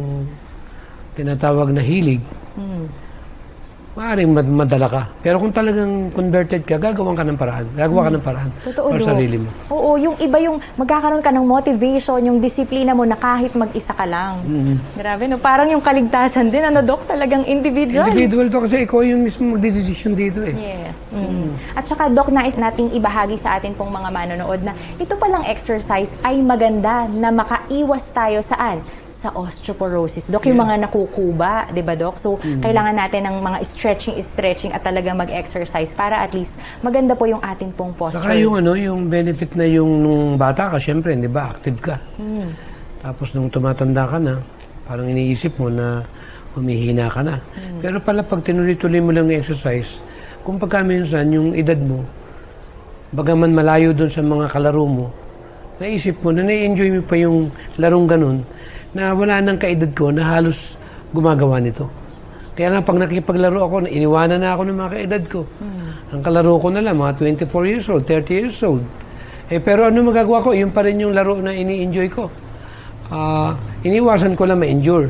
tinatawag na hilig, Mm. maaaring mad- madala ka. Pero kung talagang converted ka, gagawan ka ng paraan. Gagawa ka ng paraan Totoo, para Dok. sa sarili mo. Oo, yung iba yung magkakaroon ka ng motivation, yung disiplina mo na kahit mag-isa ka lang. Mm. Grabe, no? Parang yung kaligtasan din, ano, Dok? Talagang individual. Individual to kasi ikaw yung mismo magdedesisyon dito eh. Yes. Mm. At saka, Doc, nais nating ibahagi sa atin pong mga manonood na ito palang exercise ay maganda na makaiwas tayo saan? Sa osteoporosis. Doc, yung mga nakukuba, di ba, Doc? So, kailangan natin ng mga stretching-stretching at talaga mag-exercise para at least maganda po yung ating pong posture. Saka yung ano, yung benefit na yung nung bata ka, syempre, di ba, active ka. Mm. Tapos nung tumatanda ka na, parang iniisip mo na humihina ka na. Pero pala pag tinuloy-tuloy mo lang yung exercise, kung pagka minsan yung edad mo, bagaman malayo doon sa mga kalaro mo, naisip mo na na-enjoy mo pa yung larong ganun, na wala nang kaedad ko na halos gumagawa nito. Kaya nga pag nakipaglaro ako, iniwanan na ako ng mga kaedad ko. Ang kalaro ko na lang, mga twenty-four years old, thirty years old. Eh, pero ano magagawa ko? Yun pa rin yung laro na ini-enjoy ko. Ah, iniwasan ko lang ma-endure.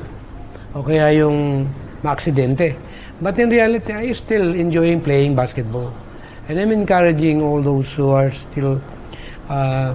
O kaya yung ma-aksidente. But in reality, I still enjoying playing basketball. And I'm encouraging all those who are still uh,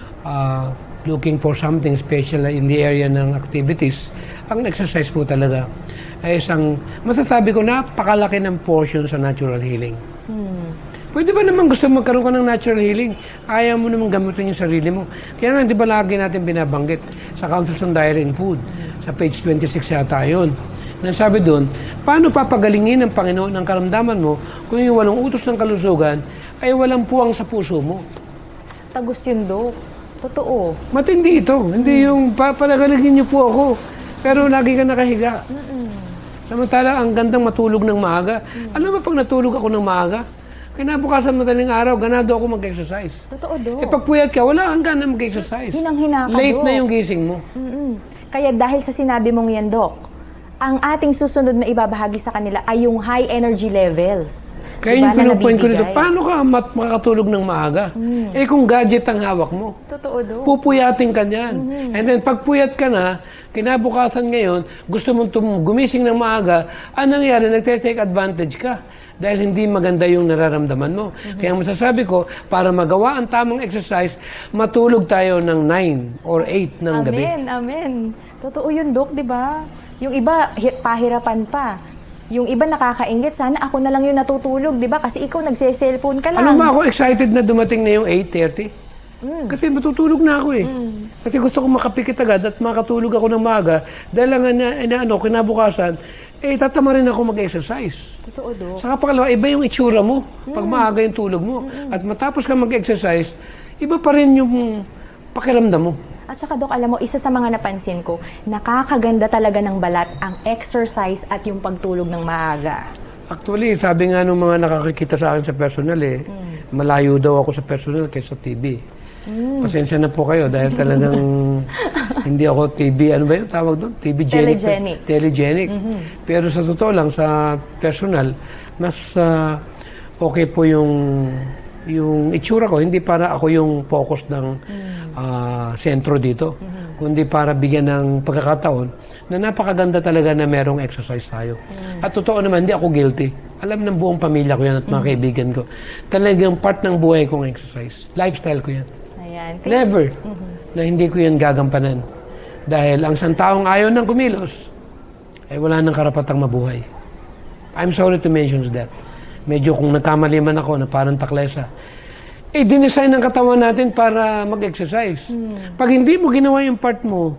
uh, looking for something special in the area ng activities. Ang exercise po talaga ay isang, masasabi ko, napakalaki ng portion sa natural healing. Hmm. Pwede ba naman gusto magkaroon ka ng natural healing? Ayaw mo naman gamitin yung sarili mo. Kaya nga, di ba lagi natin binabanggit sa Councils on Diet and Food, sa page twenty-six yata yun. Nasabi doon, paano papagalingin ng Panginoon ang karamdaman mo kung yung walang utos ng kalusugan ay walang puwang sa puso mo? Tagus yun, Dok. Totoo. Matindi ito. Hindi yung papalagalingin niyo po ako, pero lagi ka nakahiga. Mm-mm. Samantala, ang gandang matulog ng maaga. Alam mo, pag natulog ako ng maaga, kinabukasan madaling araw, ganado ako mag-exercise. Totoo, Dok. Eh, pag puyat ka, wala kang gana mag-exercise. Hinang-hina ka, Late Dok. na yung gising mo. Mm-mm. Kaya dahil sa sinabi mong yan, Dok, ang ating susunod na ibabahagi sa kanila ay yung high energy levels. Kaya Diba, yung na pinupoint ko nito, nabibigay? paano ka mat makakatulog ng maaga? Eh kung gadget ang hawak mo, Totoo, Dok. pupuyatin ka niyan. And then pag puyat ka na, kinabukasan ngayon, gusto mong tum- gumising ng maaga, anong nangyari? Nagte-take advantage ka. Dahil hindi maganda yung nararamdaman mo. Kaya masasabi ko, para magawa ang tamang exercise, matulog tayo ng nine or eight ng gabi. Amen, amen. Totoo yun, Dok, di ba? Yung iba, hi- pahirapan pa. Yung iba nakakaingit, sana ako na lang yung natutulog, di ba? Kasi ikaw nagse-cellphone ka lang. Alam mo ako, excited na dumating na yung eight thirty. Mm. Kasi matutulog na ako eh. Kasi gusto ko makapikit agad at makatulog ako ng maaga. Dahil lang na, na, ano, kinabukasan, eh tatama rin ako mag-exercise. Totoo, Dok. Saka pangalawa, iba yung itsura mo pag maaga yung tulog mo. At matapos ka mag-exercise, iba pa rin yung pakiramdam mo. At saka, Dok, alam mo, isa sa mga napansin ko, nakakaganda talaga ng balat ang exercise at yung pagtulog ng maaga. Actually, sabi nga nung mga nakakikita sa akin sa personal eh, malayo daw ako sa personal kaysa T V. Pasensya na po kayo dahil talagang hindi ako T V, ano ba yung tawag doon? T V-genic. Telegenic. Telegenic. Pero sa totoo lang, sa personal, mas ah, okay po yung yung itsura ko, hindi para ako yung focus ng ah, sentro dito, kundi para bigyan ng pagkakataon na napakaganda talaga na merong exercise tayo. At totoo naman, hindi ako guilty. Alam ng buong pamilya ko yan at mga kaibigan ko. Talagang part ng buhay kong exercise. Lifestyle ko yan. Ayan. Never na hindi ko yan gagampanan. Dahil ang isang taong ayaw ng kumilos, ay wala nang karapatang mabuhay. I'm sorry to mention that. Medyo kung nagkamali man ako na parang taklesa, eh, dinesign ng katawan natin para mag-exercise. Hmm. Pag hindi mo ginawa yung part mo,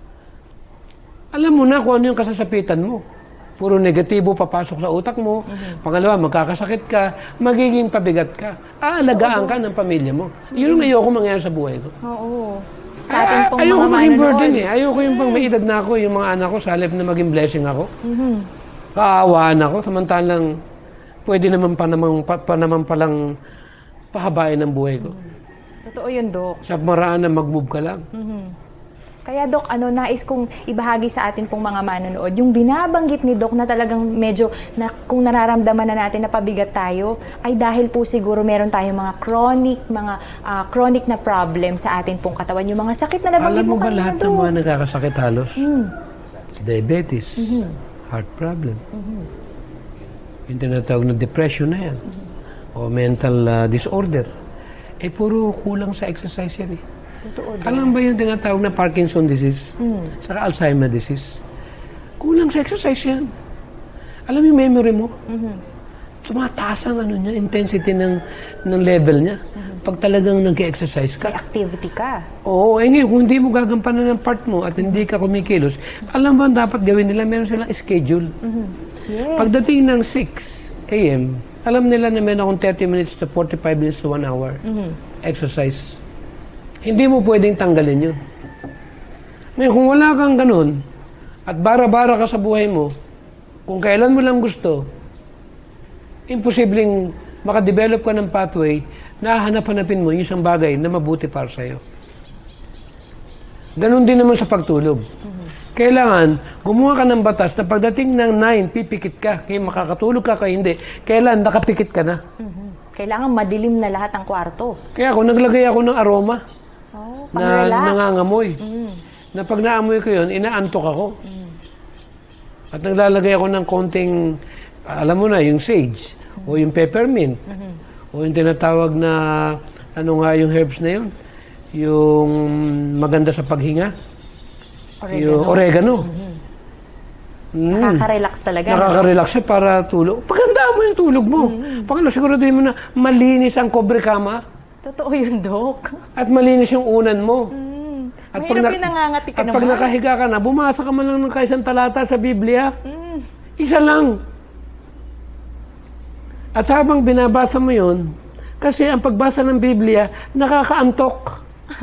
alam mo na kung ano yung kasasapitan mo. Puro negatibo papasok sa utak mo. Mm-hmm. Pangalawa, magkakasakit ka, magiging pabigat ka. Aalagaan ka ng pamilya mo. Yun ang ayoko mangyari sa buhay ko. Oo. Sa atin pong ayoko mga maging manonood. burden eh. Ayoko yung pang may edad na ako, yung mga anak ko, sa halip na maging blessing ako. Mm-hmm. Kaawaan ako, samantalang pwede naman pa naman, pa, pa naman palang pahabain ang buhay ko. Mm-hmm. Totoo yun, Dok. Sa maraan na mag-move ka lang. Mm-hmm. Kaya, Dok, ano, nais kong ibahagi sa atin pong mga manonood, yung binabanggit ni Dok na talagang medyo, na, kung nararamdaman na natin na pabigat tayo, ay dahil po siguro meron tayong mga chronic, mga uh, chronic na problem sa atin pong katawan. Yung mga sakit na nabanggit Alam mo mo ba kanina, lahat ng Dok? mga nagkakasakit halos? Mm. Diabetes, Mm-hmm. heart problem, Mm-hmm. yung tinatawag na depression na yan, mm-hmm. o mental uh, disorder, eh puro kulang sa exercise yan eh. Totoo, Dok. Alam ba yung tinatawag na Parkinson disease? Mm. Saka Alzheimer disease? Kulang sa exercise yan. Alam mo yung memory mo? Mm-hmm. Tumataas ang ano niya, intensity ng, ng level niya. Mm-hmm. Pag talagang nag-exercise ka. May activity ka. Oo, eh ngayon, kung hindi mo gagampanan ng part mo at hindi ka kumikilos, alam mo ang dapat gawin nila, meron silang schedule. Mm-hmm. Yes. Pagdating ng six a m, alam nila na meron akong thirty minutes to forty-five minutes to one hour mm-hmm. exercise. Hindi mo pwedeng tanggalin yun. Ngayon, kung wala kang ganun, at bara-bara ka sa buhay mo, kung kailan mo lang gusto, imposibleng makadevelop ka ng pathway na hanap-hanapin mo yung isang bagay na mabuti para sa'yo. Ganun din naman sa pagtulog. Mm-hmm. Kailangan, gumawa ka ng batas na pagdating ng nine, pipikit ka. Kaya makakatulog ka kaya hindi. Kailan, nakapikit ka na. Mm-hmm. Kailangan madilim na lahat ng kwarto. Kaya ako, naglagay ako ng aroma. Oh, na nangangamoy. Mm. Na pag naamoy ko yun, inaantok ako. Mm. At naglalagay ako ng konting, alam mo na, yung sage, mm. o yung peppermint, mm-hmm. o yung tinatawag na, ano nga yung herbs na yun? Yung maganda sa paghinga. Oregano. Yung oregano. Mm-hmm. Mm. Nakaka-relax talaga. Nakaka-relax siya para tulog. Pagandaan mo yung tulog mo. Mm-hmm. Pagkala, siguraduhin mo na malinis ang kobre kama. Totoo yun, Dok. At malinis yung unan mo. Mm. At Mahirap pag, yung nangangati ka at naman. pag nakahiga ka na, bumasa ka man lang ng kaisang talata sa Biblia. Mm. Isa lang. At habang binabasa mo yun, kasi ang pagbasa ng Biblia, nakakaantok.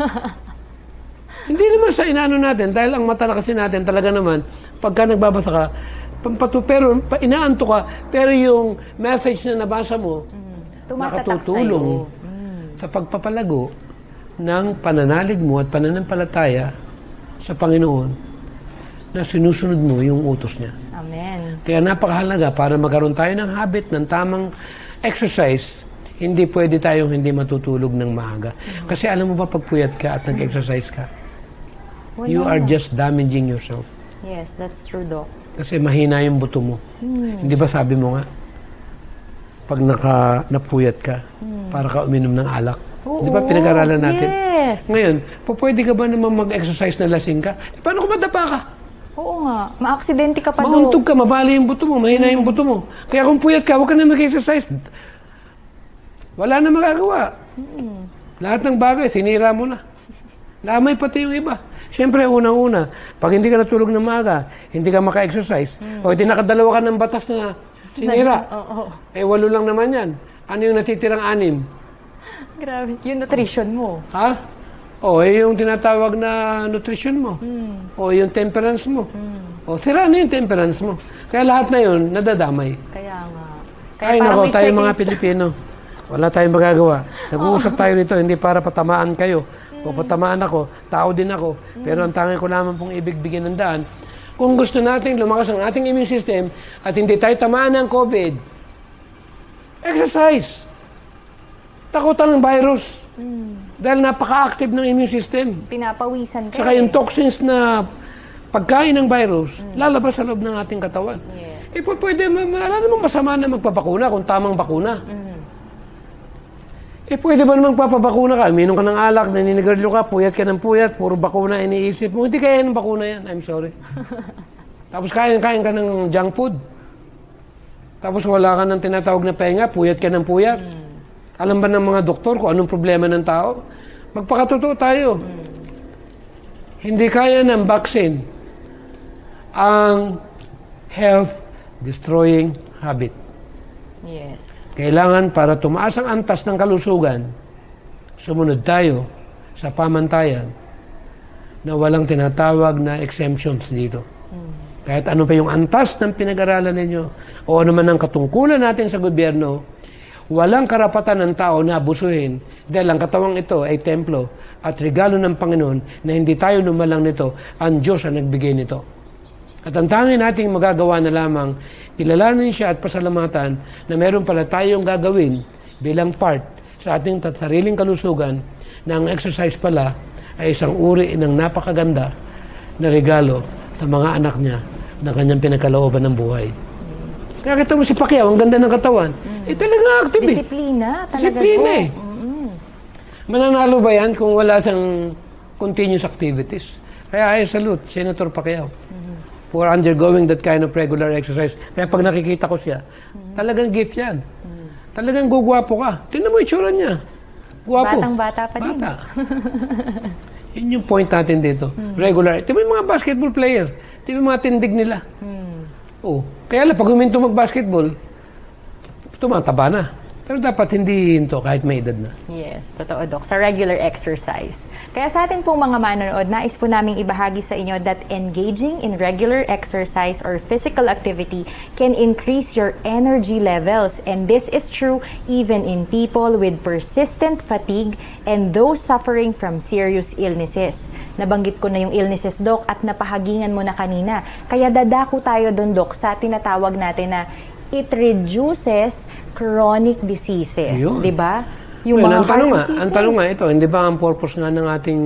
Hindi naman sa inaano natin, dahil ang mata na kasi natin talaga naman, pagka nagbabasa ka, pampatu, pero pa, inaantok ka, pero yung message na nabasa mo, mm. nakatutulong sa pagpapalago ng pananalig mo at pananampalataya sa Panginoon na sinusunod mo yung utos niya. Amen. Kaya napakahalaga para magkaroon tayo ng habit ng tamang exercise, hindi pwede tayong hindi matutulog ng maaga. Mm-hmm. Kasi alam mo ba, pagpuyat ka at nag-exercise ka, well, you no. are just damaging yourself. Yes, that's true, Doc. Kasi mahina yung buto mo. Mm. Hindi ba sabi mo nga, pag naka, napuyat ka, hmm. para ka uminom ng alak. Oo, di ba pinag-aralan natin? Yes. Ngayon, pwede ka ba naman mag-exercise na lasing ka? E, paano kung madapa ka? Oo nga. Ma-aksidente ka pa doon. Mauntog ka, mabali yung buto mo, mahina hmm. yung buto mo. Kaya kung puyat ka, huwag ka na mag-exercise. Wala na magagawa. Hmm. Lahat ng bagay, sinira mo na. Lamay pati yung iba. Siyempre, unang-una, pag hindi ka natulog ng maaga, hindi ka maka-exercise, hmm. o hindi nakadalawa ka ng batas na sinira. Oo. Eh, walo lang naman yan. Ano yung natitirang anim? Grabe. Yung nutrition mo. Ha? O, eh, yung tinatawag na nutrition mo. Mm. O, yung temperance mo. Mm. O, sira na yung temperance mo. Kaya lahat na yun, nadadamay. Kaya nga. Kaya ay, nako, tayo mga checklist. Pilipino. Wala tayong magagawa. Nag-uusap tayo nito, hindi para patamaan kayo. Mm. O patamaan ako, tao din ako. Mm. Pero ang tanging ko lamang pong ibig bigyan ng daan, kung gusto natin lumakas ang ating immune system at hindi tayo tamaan ng COVID, exercise. takutan ng virus. Mm. Dahil napaka-active ng immune system. Pinapawisan ka. Saka yung eh. toxins na pagkain ng virus, mm. lalabas sa loob ng ating katawan. Yes. Eh, pwede, alam naman masama na magpapakuna kung tamang bakuna. Mm. Eh, pwede ba naman papabakuna ka? Uminom ka ng alak, naninigarilyo ka, puyat ka ng puyat, puro bakuna iniisip mo. Hindi kaya ng bakuna yan. I'm sorry. Tapos kain-kain ka ng junk food. Tapos wala ka ng tinatawag na pahinga, puyat ka ng puyat. Mm. Alam ba ng mga doktor kung anong problema ng tao? Magpakatotoo tayo. Mm. Hindi kaya ng vaccine ang health-destroying habit. Yes. Kailangan para tumaas ang antas ng kalusugan, sumunod tayo sa pamantayan na walang tinatawag na exemptions dito. Mm. Kahit ano pa yung antas ng pinag-aralan ninyo o ano man ang katungkulan natin sa gobyerno, walang karapatan ng tao na abusuhin dahil ang katawang ito ay templo at regalo ng Panginoon na hindi tayo numalang nito, ang Diyos ang nagbigay nito. At ang tanging nating magagawa na lamang, kilalanin siya at pasalamatan na meron pala tayong gagawin bilang part sa ating sariling kalusugan na ang exercise pala ay isang uri ng napakaganda na regalo sa mga anak niya na kanyang pinagkalooban ng buhay. Kaya kita mo si Pacquiao, ang ganda ng katawan. Mm. Eh talaga active eh. Disiplina, talaga. Disiplina eh. Mm-hmm. Mananalo ba yan kung wala siyang continuous activities? Kaya I salute Senator Pacquiao mm-hmm. for undergoing that kind of regular exercise. Kaya pag nakikita ko siya, mm-hmm. talagang gift yan. Mm-hmm. Talagang gugwapo ka. Tingnan mo yung tsura niya. Guwapo. Batang-bata pa din. Bata. Yun yung point natin dito. Mm-hmm. Regular. Tingnan mo yung mga basketball player. Tingnan mo yung mga tindig nila. Mm-hmm. Oh, kaya lang, pag huminto mag-basketball, tumataba na. Pero dapat hindi hinto kahit may edad na. Yes, totoo, Dok. Sa regular exercise. Kaya sa atin pong mga manonood, nais po naming ibahagi sa inyo that engaging in regular exercise or physical activity can increase your energy levels. And this is true even in people with persistent fatigue and those suffering from serious illnesses. Nabanggit ko na yung illnesses, Dok, at napahagingan mo na kanina. Kaya dadako tayo doon, Dok, sa tinatawag natin na it reduces chronic diseases, di ba? Yung well, mga ang tanong nga, ang tanong nga ito, hindi ba ang purpose nga ng ating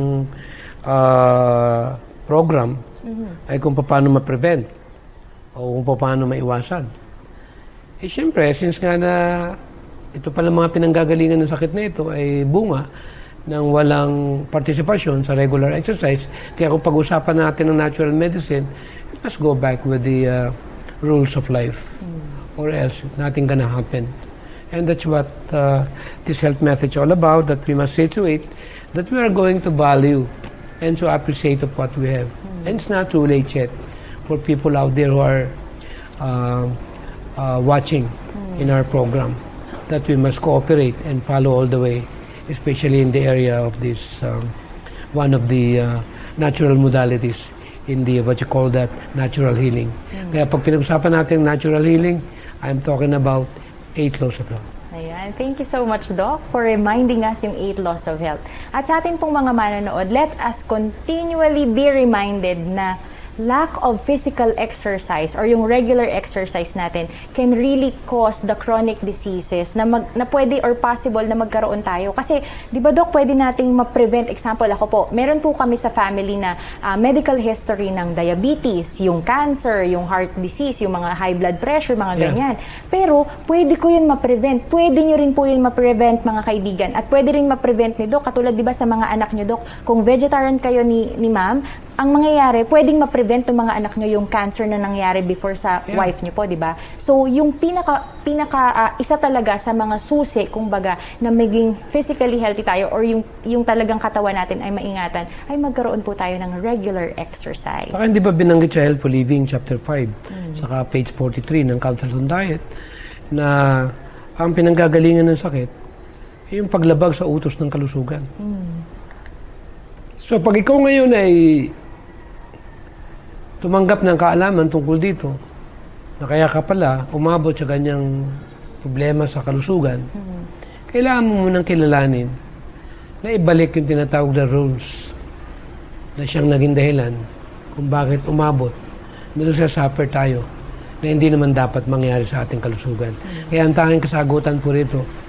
uh, program mm-hmm. ay kung paano ma-prevent o kung paano maiwasan. Eh siyempre, since nga na ito pala mga pinanggagalingan ng sakit na ito ay bunga ng walang participation sa regular exercise, kaya kung pag-usapan natin ng natural medicine, we must go back with the uh, rules of life. Mm. Or else nothing gonna happen. And that's what uh, this health message all about, that we must see to it that we are going to value and to appreciate of what we have. Mm. And it's not too late yet for people out there who are uh, uh, watching mm. in our program, that we must cooperate and follow all the way, especially in the area of this um, one of the uh, natural modalities in the, what you call that, natural healing. Mm. Kaya pag pinag-usapan natin natural healing, I'm talking about eight laws of health. Ayan. Thank you so much, Doc, for reminding us yung eight laws of health. At sa ating pong mga manonood, let us continually be reminded na lack of physical exercise or yung regular exercise natin can really cause the chronic diseases na, mag, na pwede or possible na magkaroon tayo. Kasi, di ba, Doc, pwede nating ma-prevent. Example, ako po, meron po kami sa family na uh, medical history ng diabetes, yung cancer, yung heart disease, yung mga high blood pressure, mga Yeah. ganyan. Pero, pwede ko yun ma-prevent. Pwede nyo rin po yun ma-prevent, mga kaibigan. At pwede rin ma-prevent ni Doc. Katulad, di ba, sa mga anak nyo, Doc, kung vegetarian kayo ni, ni ma'am, ang mangyayari, pwedeng ma-prevent ng mga anak nyo yung cancer na nangyari before sa yeah. wife nyo po, di ba? So, yung pinaka, pinaka uh, isa talaga sa mga susi, kumbaga, na maging physically healthy tayo or yung, yung talagang katawan natin ay maingatan, ay magkaroon po tayo ng regular exercise. Saka hindi ba binanggit sa Healthful Living, Chapter five, mm. saka page forty-three ng Council on Diet, na ang pinanggagalingan ng sakit ay yung paglabag sa utos ng kalusugan. Mm. So, pag ikaw ngayon ay tumanggap ng kaalaman tungkol dito, na kaya ka pala umabot sa ganyang problema sa kalusugan, mm-hmm. kailangan mo munang kilalanin na ibalik yung tinatawag na rules na siyang naging dahilan kung bakit umabot na suffer tayo na hindi naman dapat mangyari sa ating kalusugan. Mm-hmm. Kaya ang tanging kasagutan po rito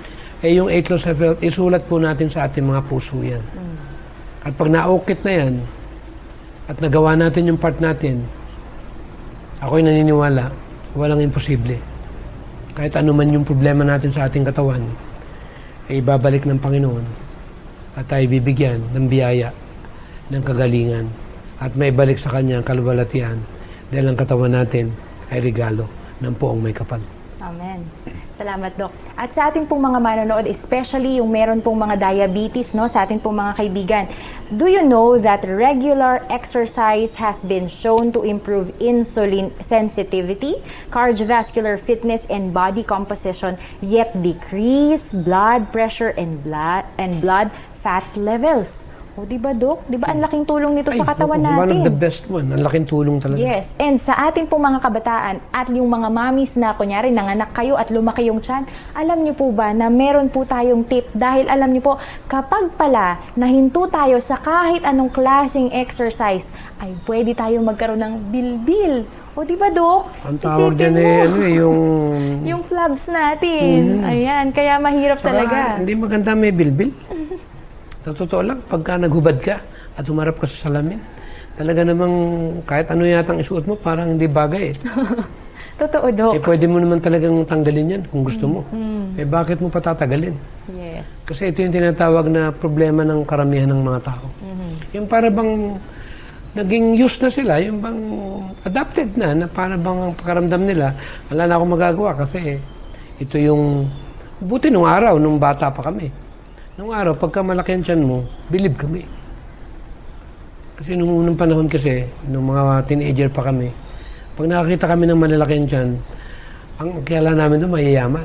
Eh yung eight laws of health, isulat po natin sa ating mga puso yan. Mm. At pag naukit na yan, at nagawa natin yung part natin, ako'y naniniwala, walang imposible. Kahit ano man yung problema natin sa ating katawan, ay ibabalik ng Panginoon at tayo bibigyan ng biyaya, ng kagalingan, at may balik sa Kanya ang kaluwalhatian dahil ang katawan natin ay regalo ng poong may kapal. Amen. Salamat, Doc. At sa ating pong mga manonood, especially yung meron pong mga diabetes, no, sa ating pong mga kaibigan, do you know that regular exercise has been shown to improve insulin sensitivity, cardiovascular fitness, and body composition, yet decrease blood pressure and blood and blood fat levels? O, di ba, Dok? Di ba ang laking tulong nito Ay, sa katawan one natin? One of the best one. Ang laking tulong talaga. Yes. And sa ating pong mga kabataan at yung mga mamis na kunyari nanganak kayo at lumaki yung tiyan, alam niyo po ba na meron po tayong tip? Dahil alam niyo po, kapag pala nahinto tayo sa kahit anong klaseng exercise, ay pwede tayong magkaroon ng bilbil. O, di ba, Dok? Ang tawag dyan eh, ano eh, yung... yung flabs natin. Mm-hmm. Ayan, kaya mahirap Saka, talaga. Hindi maganda may bilbil. Sa totoo lang, pagka naghubad ka at humarap ka sa salamin, talaga namang kahit ano yatang isuot mo, parang hindi bagay eh. Totoo, Dok. Eh, pwede mo naman talagang tanggalin yan kung gusto mo. Mm-hmm. Eh, bakit mo patatagalin? Yes. Kasi ito yung tinatawag na problema ng karamihan ng mga tao. Mm-hmm. Yung para bang naging used na sila, yung bang adapted na, na para bang ang pakaramdam nila, wala na akong magagawa kasi ito yung, buti nung araw, nung bata pa kami. Nung araw, pagka malaki ang tiyan mo, bilib kami. Kasi nung unang panahon kasi, nung mga teenager pa kami, pag nakakita kami ng malalaki ang tiyan, ang kailangan namin doon mayayaman.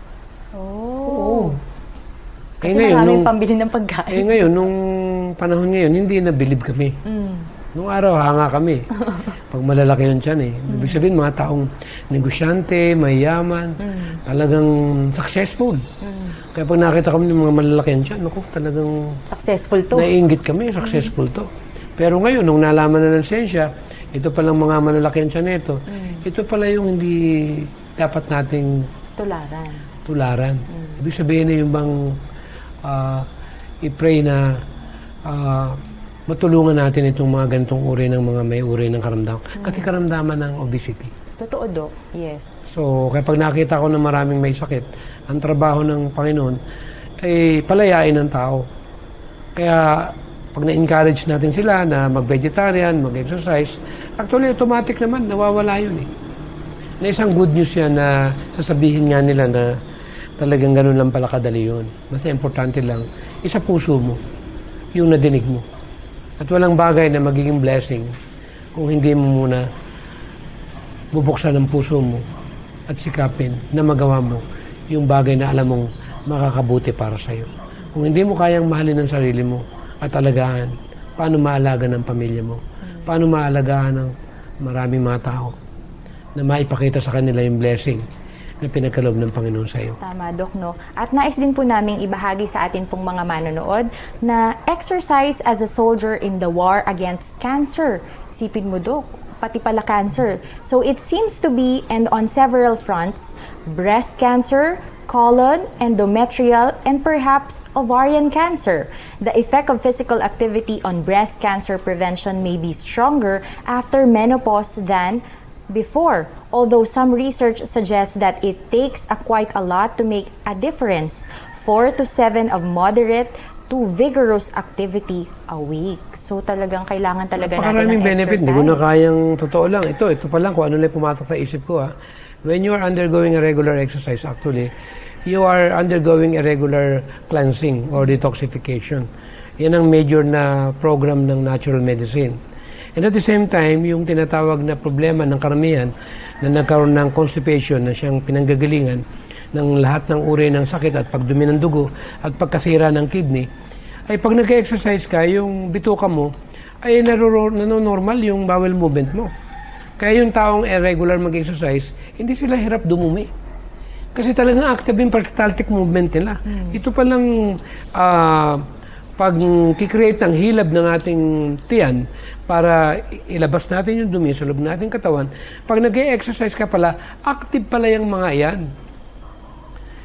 Oh. Oo. Kasi eh, ngayon, maraming nung, pambili ng pagkain. Eh ngayon, nung panahon ngayon, hindi na bilib kami. Mm. Nung araw, hanga kami. Pag malalaki yung tiyan eh. Mm. Ibig sabihin, mga taong negosyante, mayayaman, mm. talagang successful. Mm. Kaya pag nakita kami ng mga malalaki yan dyan, naku, talagang... Successful to. Naiinggit kami, successful to. Pero ngayon, nung nalaman na ng siyensya, ito palang mga malalaki yan dyan ito, mm. ito pala yung hindi dapat nating... Tularan. Tularan. Mm. Ibig sabihin na yung bang uh, i-pray na uh, matulungan natin itong mga ganitong uri ng mga may uri ng karamdaman. Mm. Kasi karamdaman ng obesity. Totoo, Dok. Yes. So, kaya pag nakita ko na maraming may sakit, ang trabaho ng Panginoon ay palayain ng tao. Kaya pag na-encourage natin sila na mag-vegetarian, mag-exercise, actually automatic naman, nawawala yun eh. Na isang good news yan na sasabihin nga nila na talagang ganun lang pala kadali yun. Basta importante lang, isa puso mo, yung nadinig mo. At walang bagay na magiging blessing kung hindi mo muna bubuksan ang puso mo at sikapin na magawa mo yung bagay na alam mong makakabuti para sa'yo. Kung hindi mo kayang mahalin ang sarili mo at alagaan, paano maalaga ng pamilya mo? Paano maalagaan ng maraming mga tao na maipakita sa kanila yung blessing na pinagkaloob ng Panginoon sa iyo? Tama, Dok, no? At nais din po naming ibahagi sa atin pong mga manonood na exercise as a soldier in the war against cancer. Isipin mo, Dok, pati pala cancer. So it seems to be, and on several fronts, breast cancer, colon, endometrial, and perhaps ovarian cancer. The effect of physical activity on breast cancer prevention may be stronger after menopause than before, although some research suggests that it takes a quite a lot to make a difference. Four to seven of moderate to vigorous activity a week. So talagang kailangan talaga natin ng benefit. exercise. Hindi ko na kayang, totoo lang. Ito, ito pa lang kung ano lang pumatok sa isip ko. Ha. When you are undergoing a regular exercise, actually, you are undergoing a regular cleansing or detoxification. Yan ang major na program ng natural medicine. And at the same time, yung tinatawag na problema ng karamihan na nagkaroon ng constipation na siyang pinanggagalingan ng lahat ng uri ng sakit at pagdumi ng dugo at pagkasira ng kidney, ay pag nag-exercise ka, yung bituka mo ay nanonormal yung bowel movement mo. Kaya yung taong irregular mag-exercise, hindi sila hirap dumumi. Kasi talagang active yung peristaltic movement nila. Hmm. Ito palang uh, pag kikreate ng hilab ng ating tiyan para ilabas natin yung dumi sa loob ng ating katawan, pag nag-exercise ka pala, active pala yung mga yan.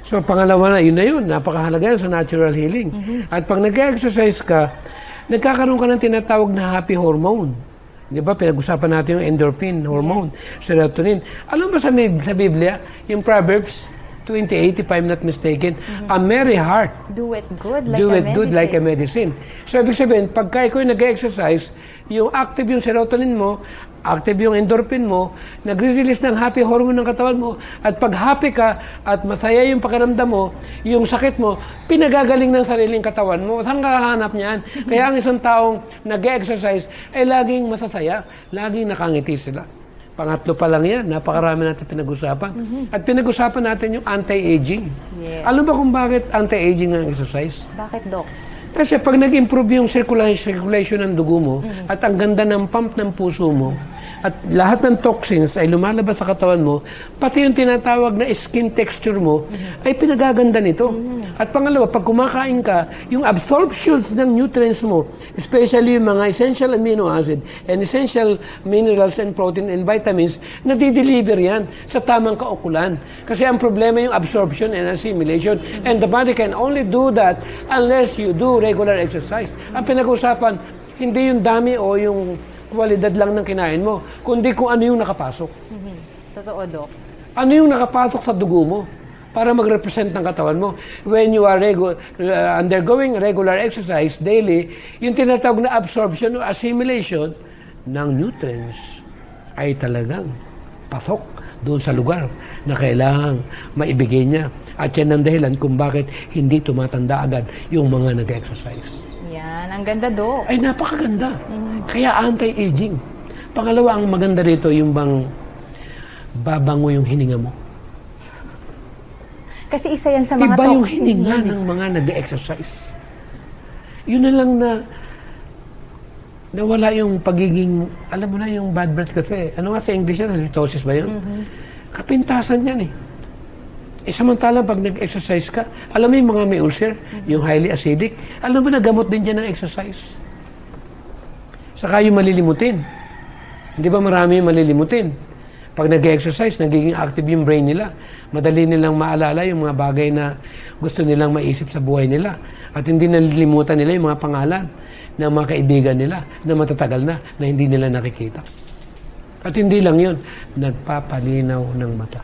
So, pangalawa na, yun na yun. Napakahalaga yan sa natural healing. Mm-hmm. At pag nag-exercise ka, nagkakaroon ka ng tinatawag na happy hormone. Di ba? Pinag-usapan natin yung endorphin hormone, yes. Serotonin. Alam mo sa, sa Biblia, yung Proverbs twenty-eight, if I'm not mistaken, mm-hmm. a merry heart. Do it good like Do a it medicine. good like a medicine. So, ibig sabihin, pagka ikaw nag-exercise, yung active yung serotonin mo, active yung endorphin mo, nagre-release ng happy hormone ng katawan mo, at pag happy ka at masaya yung pakiramdam mo, yung sakit mo, pinagagaling ng sariling katawan mo. Saan ka hahanap niyan? Kaya ang isang taong nag-exercise ay laging masasaya, laging nakangiti sila. Pangatlo pa lang yan, napakarami natin pinag-usapan. Mm-hmm. At pinag-usapan natin yung anti-aging. Yes. Alam ba kung bakit anti-aging ang exercise? Bakit, Doc? Kasi pag nag-improve yung circulation, circulation ng dugo mo, mm-hmm. at ang ganda ng pump ng puso mo, at lahat ng toxins ay lumalabas sa katawan mo, pati yung tinatawag na skin texture mo, mm-hmm. ay pinagaganda nito. Mm-hmm. At pangalawa, pag kumakain ka, yung absorption ng nutrients mo, especially yung mga essential amino acid and essential minerals and protein and vitamins, nadideliver yan sa tamang kaukulan. Kasi ang problema yung absorption and assimilation. Mm-hmm. And the body can only do that unless you do regular exercise. Mm-hmm. Ang pinag-usapan, hindi yung dami o yung kwalidad lang ng kinain mo, kundi kung ano yung nakapasok. Mm-hmm. Totoo, Doc. Ano yung nakapasok sa dugo mo para mag-represent ng katawan mo. When you are regu- uh, undergoing regular exercise daily, yung tinatawag na absorption o assimilation ng nutrients ay talagang pasok doon sa lugar na kailangang maibigay niya. At yan ang dahilan kung bakit hindi tumatanda agad yung mga nag-exercise. Yan, ang ganda, Doc. Ay, napakaganda. Mm. Kaya anti-aging. Pangalawa, ang maganda rito, yung bang babango yung hininga mo. Kasi isa yan sa mga Iba toxin. yung hininga ng mga nag-exercise. Yun na lang na nawala yung pagiging, alam mo na yung bad breath kasi. Ano nga sa English yan? Halitosis ba yun? Mm-hmm. Kapintasan yan eh. Eh, samantalang pag nag-exercise ka, alam mo yung mga may ulcer, mm-hmm. yung highly acidic, alam mo na gamot din dyan ng exercise. Saka yung malilimutin. Hindi ba marami yung malilimutin? Pag nag-exercise, nagiging active yung brain nila. Madali nilang maalala yung mga bagay na gusto nilang maisip sa buhay nila. At hindi nalilimutan nila yung mga pangalan ng mga kaibigan nila na matatagal na, na hindi nila nakikita. At hindi lang yun, nagpapalinaw ng mata.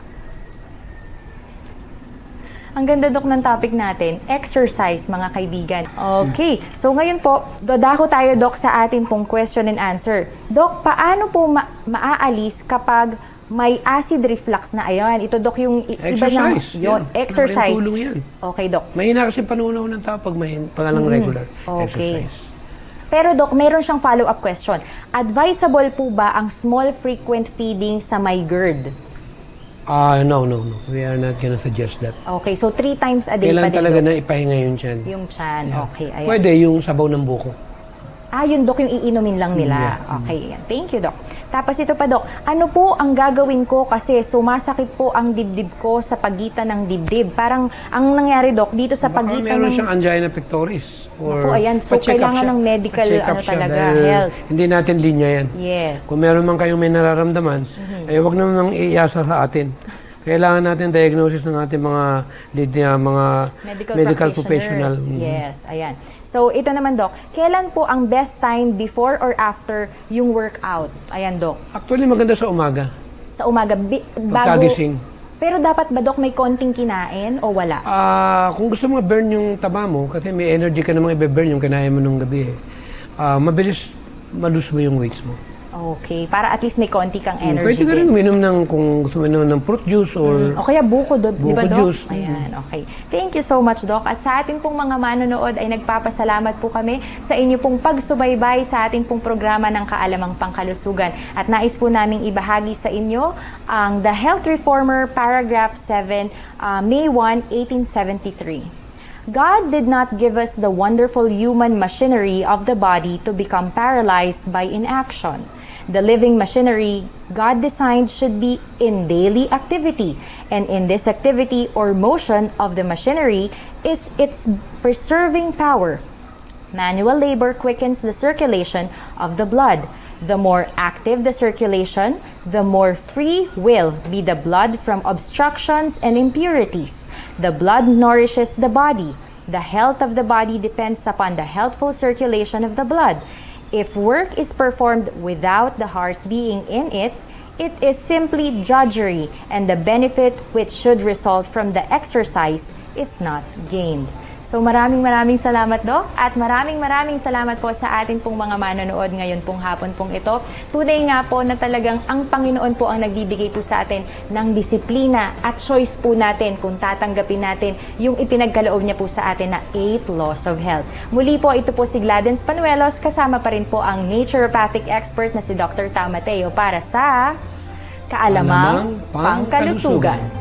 Ang ganda, Dok, ng topic natin, exercise, mga kaibigan. Okay, so ngayon po, dodako tayo, Dok, sa ating pong question and answer. Dok, paano po ma- maaalis kapag may acid reflux na? Ayan, ito, Dok, yung i- iba ng yun, exercise. Yan. Okay, Dok. Mahina kasi panunaw ng tao pag may pangalang mm, regular okay. exercise. Pero, Dok, meron siyang follow-up question. Advisable po ba ang small frequent feeding sa may GERD? Ah, uh, no, no, no. We are not gonna suggest that. Okay, so three times a day Kailan pa din, talaga Dok? na ipahinga yung tiyan. Yung tiyan, yeah. Okay. Ayan. Pwede yung sabaw ng buko. Ah, yun, Dok, yung iinumin lang nila. Yeah. Okay, yan. Thank you, Dok. Tapos ito pa, Dok, ano po ang gagawin ko kasi sumasakit po ang dibdib ko sa pagitan ng dibdib? Parang ang nangyari, Dok, dito sa Baka pagitan meron ng... siyang angina pectoris. Or Naku, ayan. So, kailangan ng medical, ano talaga, health. Hindi natin linya yan. Yes. Kung meron man kayong may nararamdaman, mm-hmm. ay huwag naman iasa sa atin. Kailangan natin diagnosis ng ating mga uh, mga medical, medical professional. Mm-hmm. Yes, ayan. So, ito naman, Doc. Kailan po ang best time before or after yung workout? Ayan, Doc. Actually, maganda sa umaga. Sa umaga. Bi- bago, pagkagising. Pero dapat ba, Doc, may konting kinain o wala? Ah, uh, kung gusto mo burn yung taba mo, kasi may energy ka namang i-burn yung kinain mo nung gabi eh. Uh, mabilis malus mo yung weights mo. Okay, para at least may konti kang energy. Pwede ka rin uminom ng, kung gusto mo inom ng fruit juice or... Mm, o kaya buko, do, di ba, Doc? Juice. Ayan, okay. Thank you so much, Doc. At sa ating pong mga manonood ay nagpapasalamat po kami sa inyo pong pagsubaybay sa ating pong programa ng Kaalamang Pangkalusugan. At nais po naming ibahagi sa inyo ang The Health Reformer, Paragraph seven, uh, May first, eighteen seventy-three. God did not give us the wonderful human machinery of the body to become paralyzed by inaction. The living machinery God designed should be in daily activity, and in this activity or motion of the machinery is its preserving power. Manual labor quickens the circulation of the blood. The more active the circulation, the more free will be the blood from obstructions and impurities. The blood nourishes the body. The health of the body depends upon the healthful circulation of the blood. If work is performed without the heart being in it, it is simply drudgery, and the benefit which should result from the exercise is not gained. So maraming maraming salamat, Doc, at maraming maraming salamat po sa atin pong mga manonood ngayon pong hapon pong ito. Tunay nga po na talagang ang Panginoon po ang nagbibigay po sa atin ng disiplina at choice po natin kung tatanggapin natin yung ipinagkaloob niya po sa atin na eight laws of health. Muli po, ito po si Gladense Panuelos, kasama pa rin po ang naturopathic expert na si Doctor Mateo para sa Kaalamang Pangkalusugan.